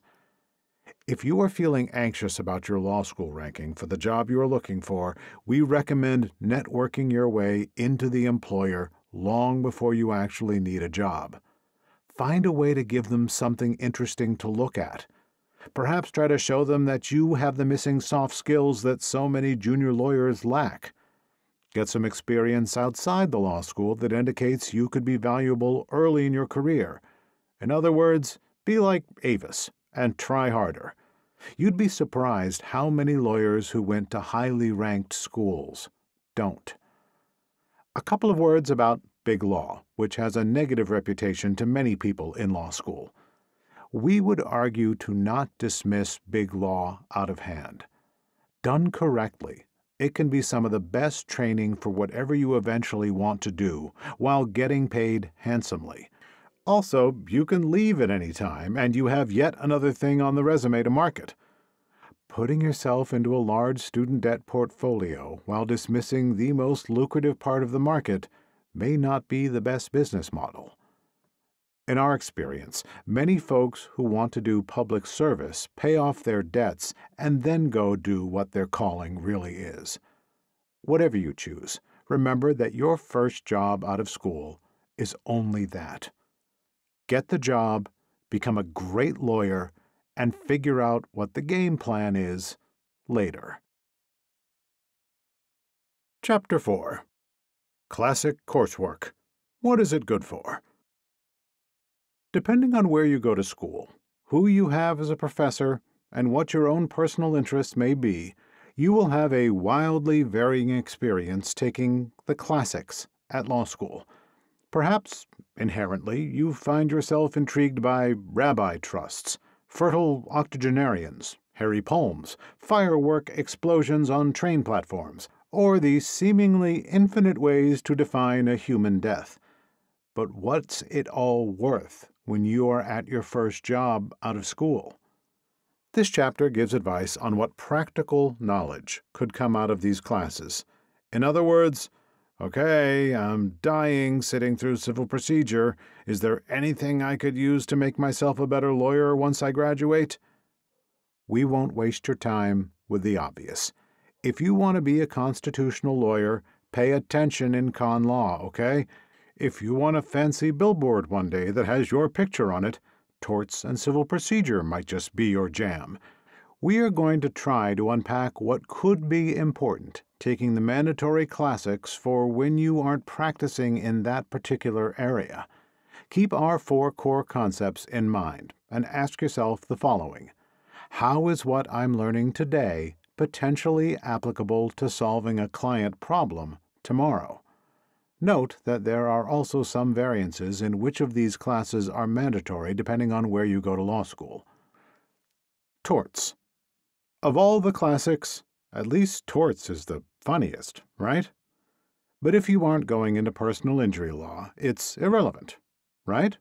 If you are feeling anxious about your law school ranking for the job you are looking for, we recommend networking your way into the employer long before you actually need a job. Find a way to give them something interesting to look at. Perhaps try to show them that you have the missing soft skills that so many junior lawyers lack. Get some experience outside the law school that indicates you could be valuable early in your career. In other words, be like Avis and try harder. You'd be surprised how many lawyers who went to highly ranked schools don't. A couple of words about big law, which has a negative reputation to many people in law school. We would argue to not dismiss big law out of hand. Done correctly, it can be some of the best training for whatever you eventually want to do while getting paid handsomely. Also, you can leave at any time, and you have yet another thing on the resume to market. Putting yourself into a large student debt portfolio while dismissing the most lucrative part of the market may not be the best business model. In our experience, many folks who want to do public service pay off their debts and then go do what their calling really is. Whatever you choose, remember that your first job out of school is only that. Get the job, become a great lawyer, and figure out what the game plan is later. Chapter 4. Classic Coursework. What is it good for? Depending on where you go to school, who you have as a professor, and what your own personal interests may be, you will have a wildly varying experience taking the classics at law school. Perhaps, inherently, you find yourself intrigued by rabbi trusts, fertile octogenarians, hairy palms, firework explosions on train platforms, or the seemingly infinite ways to define a human death. But what's it all worth when you are at your first job out of school? This chapter gives advice on what practical knowledge could come out of these classes. In other words, okay, I'm dying sitting through civil procedure. Is there anything I could use to make myself a better lawyer once I graduate? We won't waste your time with the obvious. If you want to be a constitutional lawyer, pay attention in con law, okay? If you want a fancy billboard one day that has your picture on it, torts and civil procedure might just be your jam. We are going to try to unpack what could be important, taking the mandatory classics for when you aren't practicing in that particular area. Keep our 4 core concepts in mind and ask yourself the following. How is what I'm learning today potentially applicable to solving a client problem tomorrow? Note that there are also some variances in which of these classes are mandatory depending on where you go to law school. Torts. Of all the classics, at least torts is the funniest, right? But if you aren't going into personal injury law, it's irrelevant, right?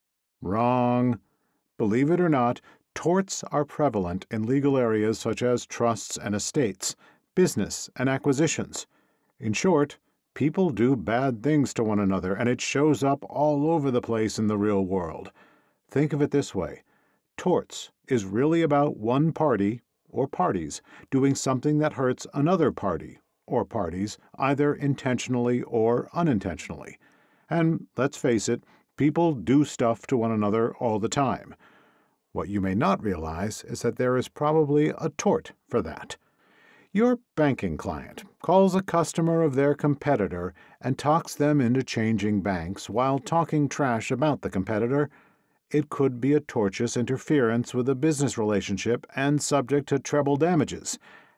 Wrong. Believe it or not, torts are prevalent in legal areas such as trusts and estates, business and acquisitions. In short, people do bad things to one another, and it shows up all over the place in the real world. Think of it this way. Torts is really about one party or parties doing something that hurts another party or parties, either intentionally or unintentionally. And let's face it, people do stuff to one another all the time. What you may not realize is that there is probably a tort for that. Your banking client calls a customer of their competitor and talks them into changing banks while talking trash about the competitor. It could be a tortious interference with a business relationship and subject to treble damages.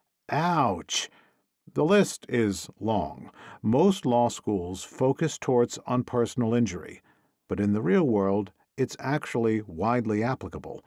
Ouch! The list is long. Most law schools focus torts on personal injury, but in the real world, it's actually widely applicable.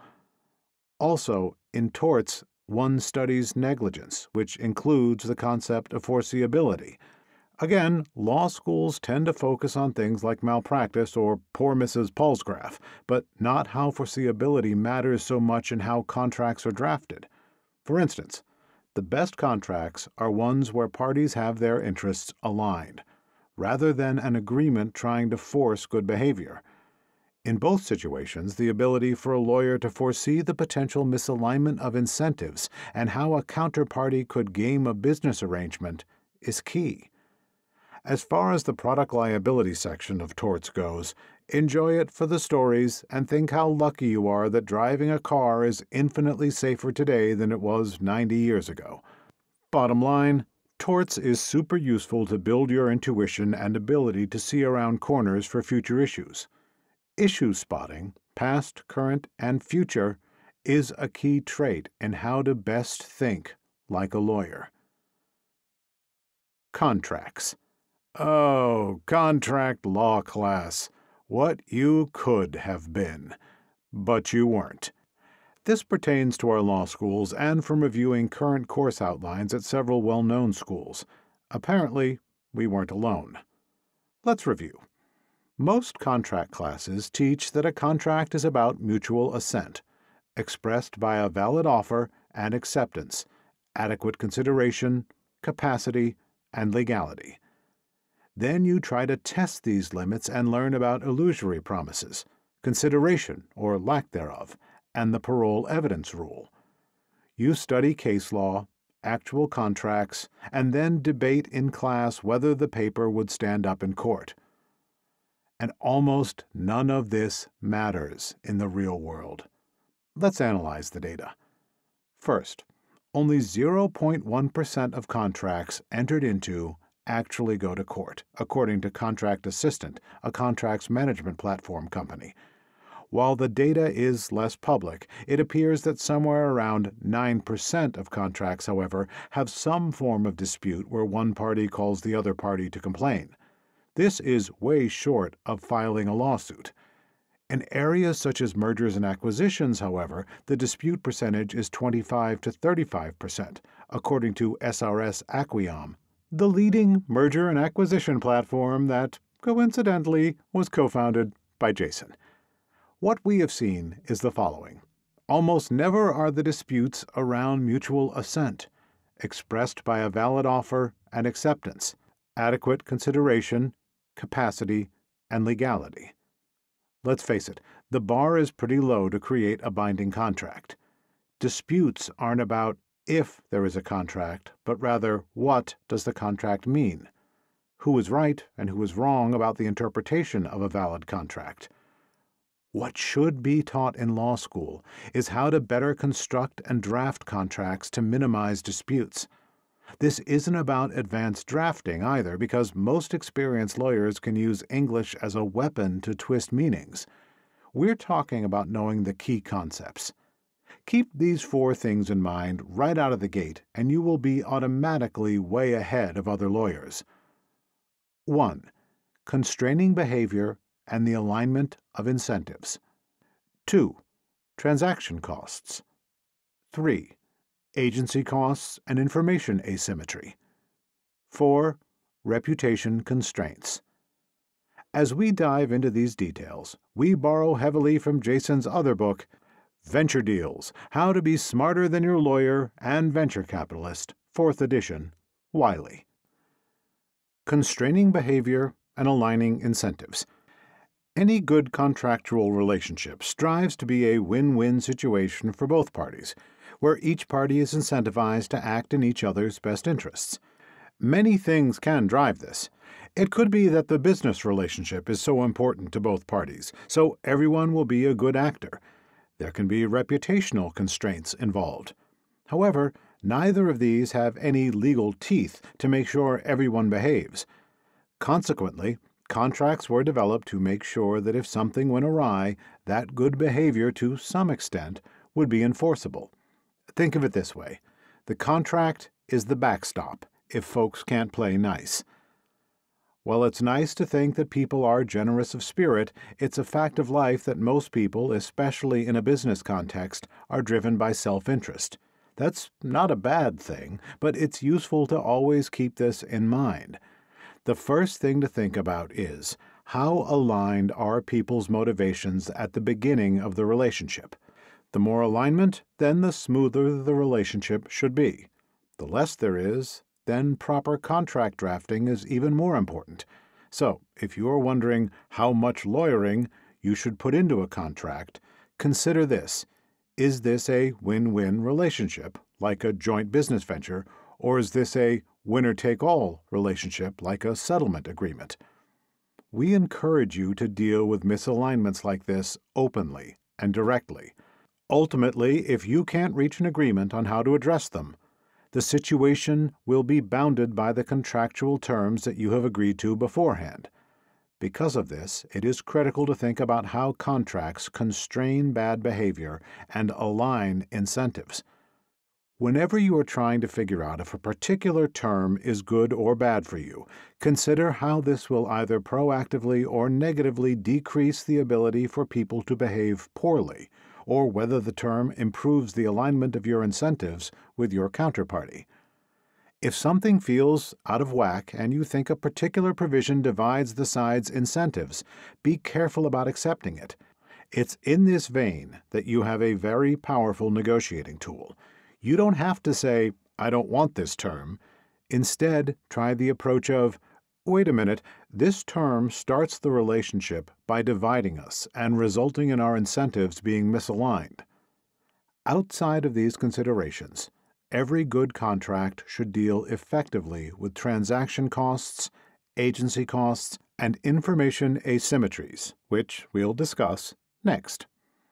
Also, in torts, one studies negligence, which includes the concept of foreseeability. Again, law schools tend to focus on things like malpractice or poor Mrs. Palsgraf, but not how foreseeability matters so much in how contracts are drafted. For instance, the best contracts are ones where parties have their interests aligned, rather than an agreement trying to force good behavior. In both situations, the ability for a lawyer to foresee the potential misalignment of incentives and how a counterparty could game a business arrangement is key. As far as the product liability section of torts goes, enjoy it for the stories and think how lucky you are that driving a car is infinitely safer today than it was 90 years ago. Bottom line, torts is super useful to build your intuition and ability to see around corners for future issues. Issue spotting, past, current, and future, is a key trait in how to best think like a lawyer. Contracts. Oh, contract law class. What you could have been, but you weren't. This pertains to our law schools and from reviewing current course outlines at several well-known schools. Apparently, we weren't alone. Let's review. Most contract classes teach that a contract is about mutual assent, expressed by a valid offer and acceptance, adequate consideration, capacity, and legality. Then you try to test these limits and learn about illusory promises, consideration or lack thereof, and the parole evidence rule. You study case law, actual contracts, and then debate in class whether the paper would stand up in court. And almost none of this matters in the real world. Let's analyze the data. First, only 0.1% of contracts entered into actually go to court, according to Contract Assistant, a contracts management platform company. While the data is less public, it appears that somewhere around 9% of contracts, however, have some form of dispute where one party calls the other party to complain. This is way short of filing a lawsuit. In areas such as mergers and acquisitions, however, the dispute percentage is 25 to 35%, according to SRS Acquiom, the leading merger and acquisition platform that, coincidentally, was co-founded by Jason. What we have seen is the following. Almost never are the disputes around mutual assent, expressed by a valid offer and acceptance, adequate consideration, capacity, and legality. Let's face it, the bar is pretty low to create a binding contract. Disputes aren't about if there is a contract, but rather what does the contract mean? who is right and who is wrong about the interpretation of a valid contract. What should be taught in law school is how to better construct and draft contracts to minimize disputes. This isn't about advanced drafting either, because most experienced lawyers can use English as a weapon to twist meanings. We're talking about knowing the key concepts. Keep these 4 things in mind right out of the gate, and you will be automatically way ahead of other lawyers. 1. Constraining behavior and the alignment of incentives. 2. Transaction costs. 3. Agency costs and information asymmetry. 4. Reputation constraints. As we dive into these details, we borrow heavily from Jason's other book, Venture Deals: How to Be Smarter Than Your Lawyer and Venture Capitalist, 4th edition, Wiley. Constraining behavior and aligning incentives. Any good contractual relationship strives to be a win-win situation for both parties, where each party is incentivized to act in each other's best interests. Many things can drive this. It could be that the business relationship is so important to both parties, so everyone will be a good actor. There can be reputational constraints involved. However, neither of these have any legal teeth to make sure everyone behaves. Consequently, contracts were developed to make sure that if something went awry, that good behavior, to some extent, would be enforceable. Think of it this way. The contract is the backstop if folks can't play nice. While it's nice to think that people are generous of spirit, it's a fact of life that most people, especially in a business context, are driven by self-interest. That's not a bad thing, but it's useful to always keep this in mind. The first thing to think about is, how aligned are people's motivations at the beginning of the relationship? The more alignment, then the smoother the relationship should be. The less there is, then proper contract drafting is even more important. So, if you are wondering how much lawyering you should put into a contract, consider this. Is this a win-win relationship, like a joint business venture, or is this a winner-take-all relationship, like a settlement agreement? We encourage you to deal with misalignments like this openly and directly. Ultimately, if you can't reach an agreement on how to address them, the situation will be bounded by the contractual terms that you have agreed to beforehand. Because of this, it is critical to think about how contracts constrain bad behavior and align incentives. Whenever you are trying to figure out if a particular term is good or bad for you, consider how this will either proactively or negatively decrease the ability for people to behave poorly, or whether the term improves the alignment of your incentives with your counterparty. If something feels out of whack and you think a particular provision divides the sides' incentives, be careful about accepting it. It's in this vein that you have a very powerful negotiating tool. You don't have to say, "I don't want this term." Instead, try the approach of, "Wait a minute, this term starts the relationship by dividing us and resulting in our incentives being misaligned." Outside of these considerations, every good contract should deal effectively with transaction costs, agency costs, and information asymmetries, which we'll discuss next.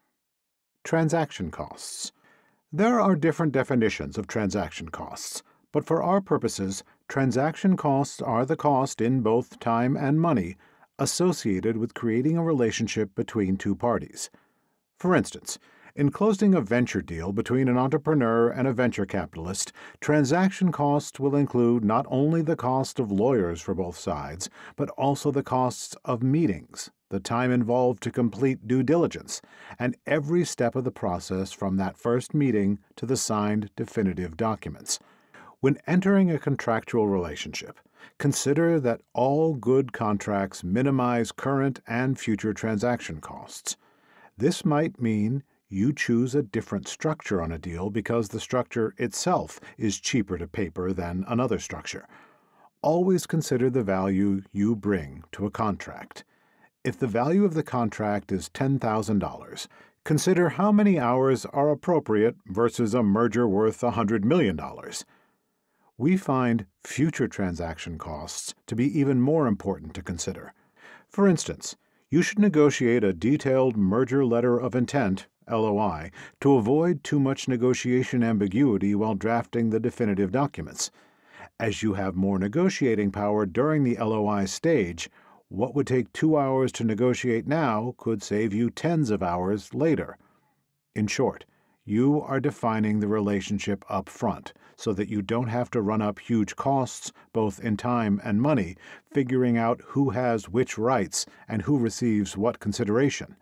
Transaction costs. There are different definitions of transaction costs, but for our purposes, transaction costs are the cost in both time and money associated with creating a relationship between two parties. For instance, in closing a venture deal between an entrepreneur and a venture capitalist, transaction costs will include not only the cost of lawyers for both sides, but also the costs of meetings, the time involved to complete due diligence, and every step of the process from that first meeting to the signed definitive documents. When entering a contractual relationship, consider that all good contracts minimize current and future transaction costs. This might mean you choose a different structure on a deal because the structure itself is cheaper to paper than another structure. Always consider the value you bring to a contract. If the value of the contract is $10,000, consider how many hours are appropriate versus a merger worth $100 million. we find future transaction costs to be even more important to consider. For instance, you should negotiate a detailed merger letter of intent, LOI, to avoid too much negotiation ambiguity while drafting the definitive documents. As you have more negotiating power during the LOI stage, what would take 2 hours to negotiate now could save you tens of hours later. In short, you are defining the relationship up front so that you don't have to run up huge costs, both in time and money, figuring out who has which rights and who receives what consideration.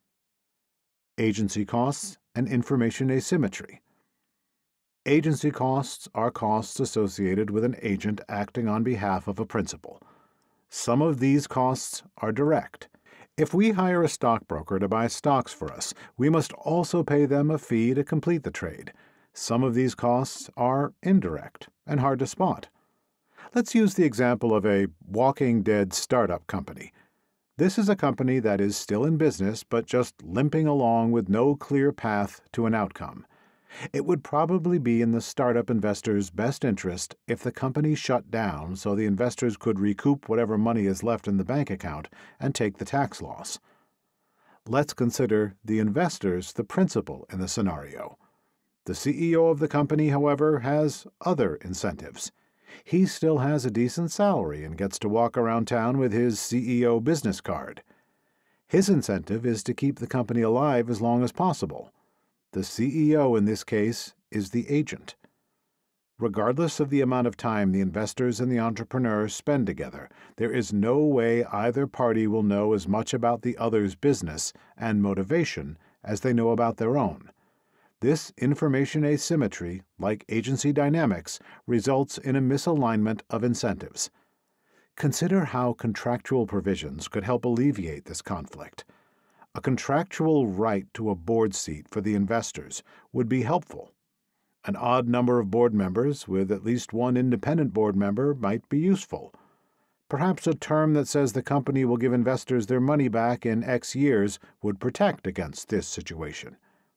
Agency costs and information asymmetry. Agency costs are costs associated with an agent acting on behalf of a principal. Some of these costs are direct. If we hire a stockbroker to buy stocks for us, we must also pay them a fee to complete the trade. Some of these costs are indirect and hard to spot. Let's use the example of a Walking Dead startup company. This is a company that is still in business but just limping along with no clear path to an outcome. It would probably be in the startup investor's best interest if the company shut down so the investors could recoup whatever money is left in the bank account and take the tax loss. Let's consider the investors the principal in the scenario. The CEO of the company, however, has other incentives. He still has a decent salary and gets to walk around town with his CEO business card. His incentive is to keep the company alive as long as possible. The CEO in this case is the agent. Regardless of the amount of time the investors and the entrepreneur spend together, there is no way either party will know as much about the other's business and motivation as they know about their own. This information asymmetry, like agency dynamics, results in a misalignment of incentives. Consider how contractual provisions could help alleviate this conflict. A contractual right to a board seat for the investors would be helpful. An odd number of board members with at least one independent board member might be useful. Perhaps a term that says the company will give investors their money back in X years would protect against this situation.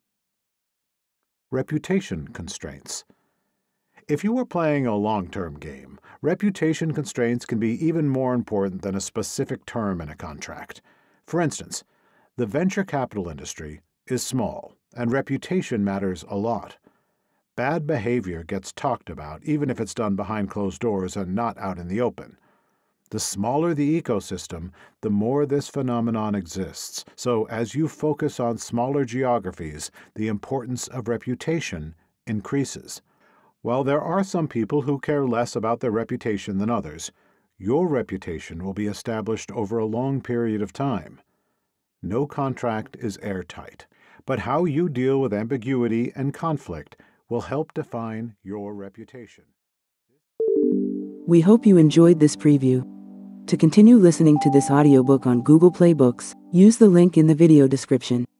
Reputation constraints. If you are playing a long-term game, reputation constraints can be even more important than a specific term in a contract. For instance, the venture capital industry is small, and reputation matters a lot. Bad behavior gets talked about, even if it's done behind closed doors and not out in the open. The smaller the ecosystem, the more this phenomenon exists. So as you focus on smaller geographies, the importance of reputation increases. While there are some people who care less about their reputation than others, your reputation will be established over a long period of time. No contract is airtight, but how you deal with ambiguity and conflict will help define your reputation. We hope you enjoyed this preview. To continue listening to this audiobook on Google Play Books, use the link in the video description.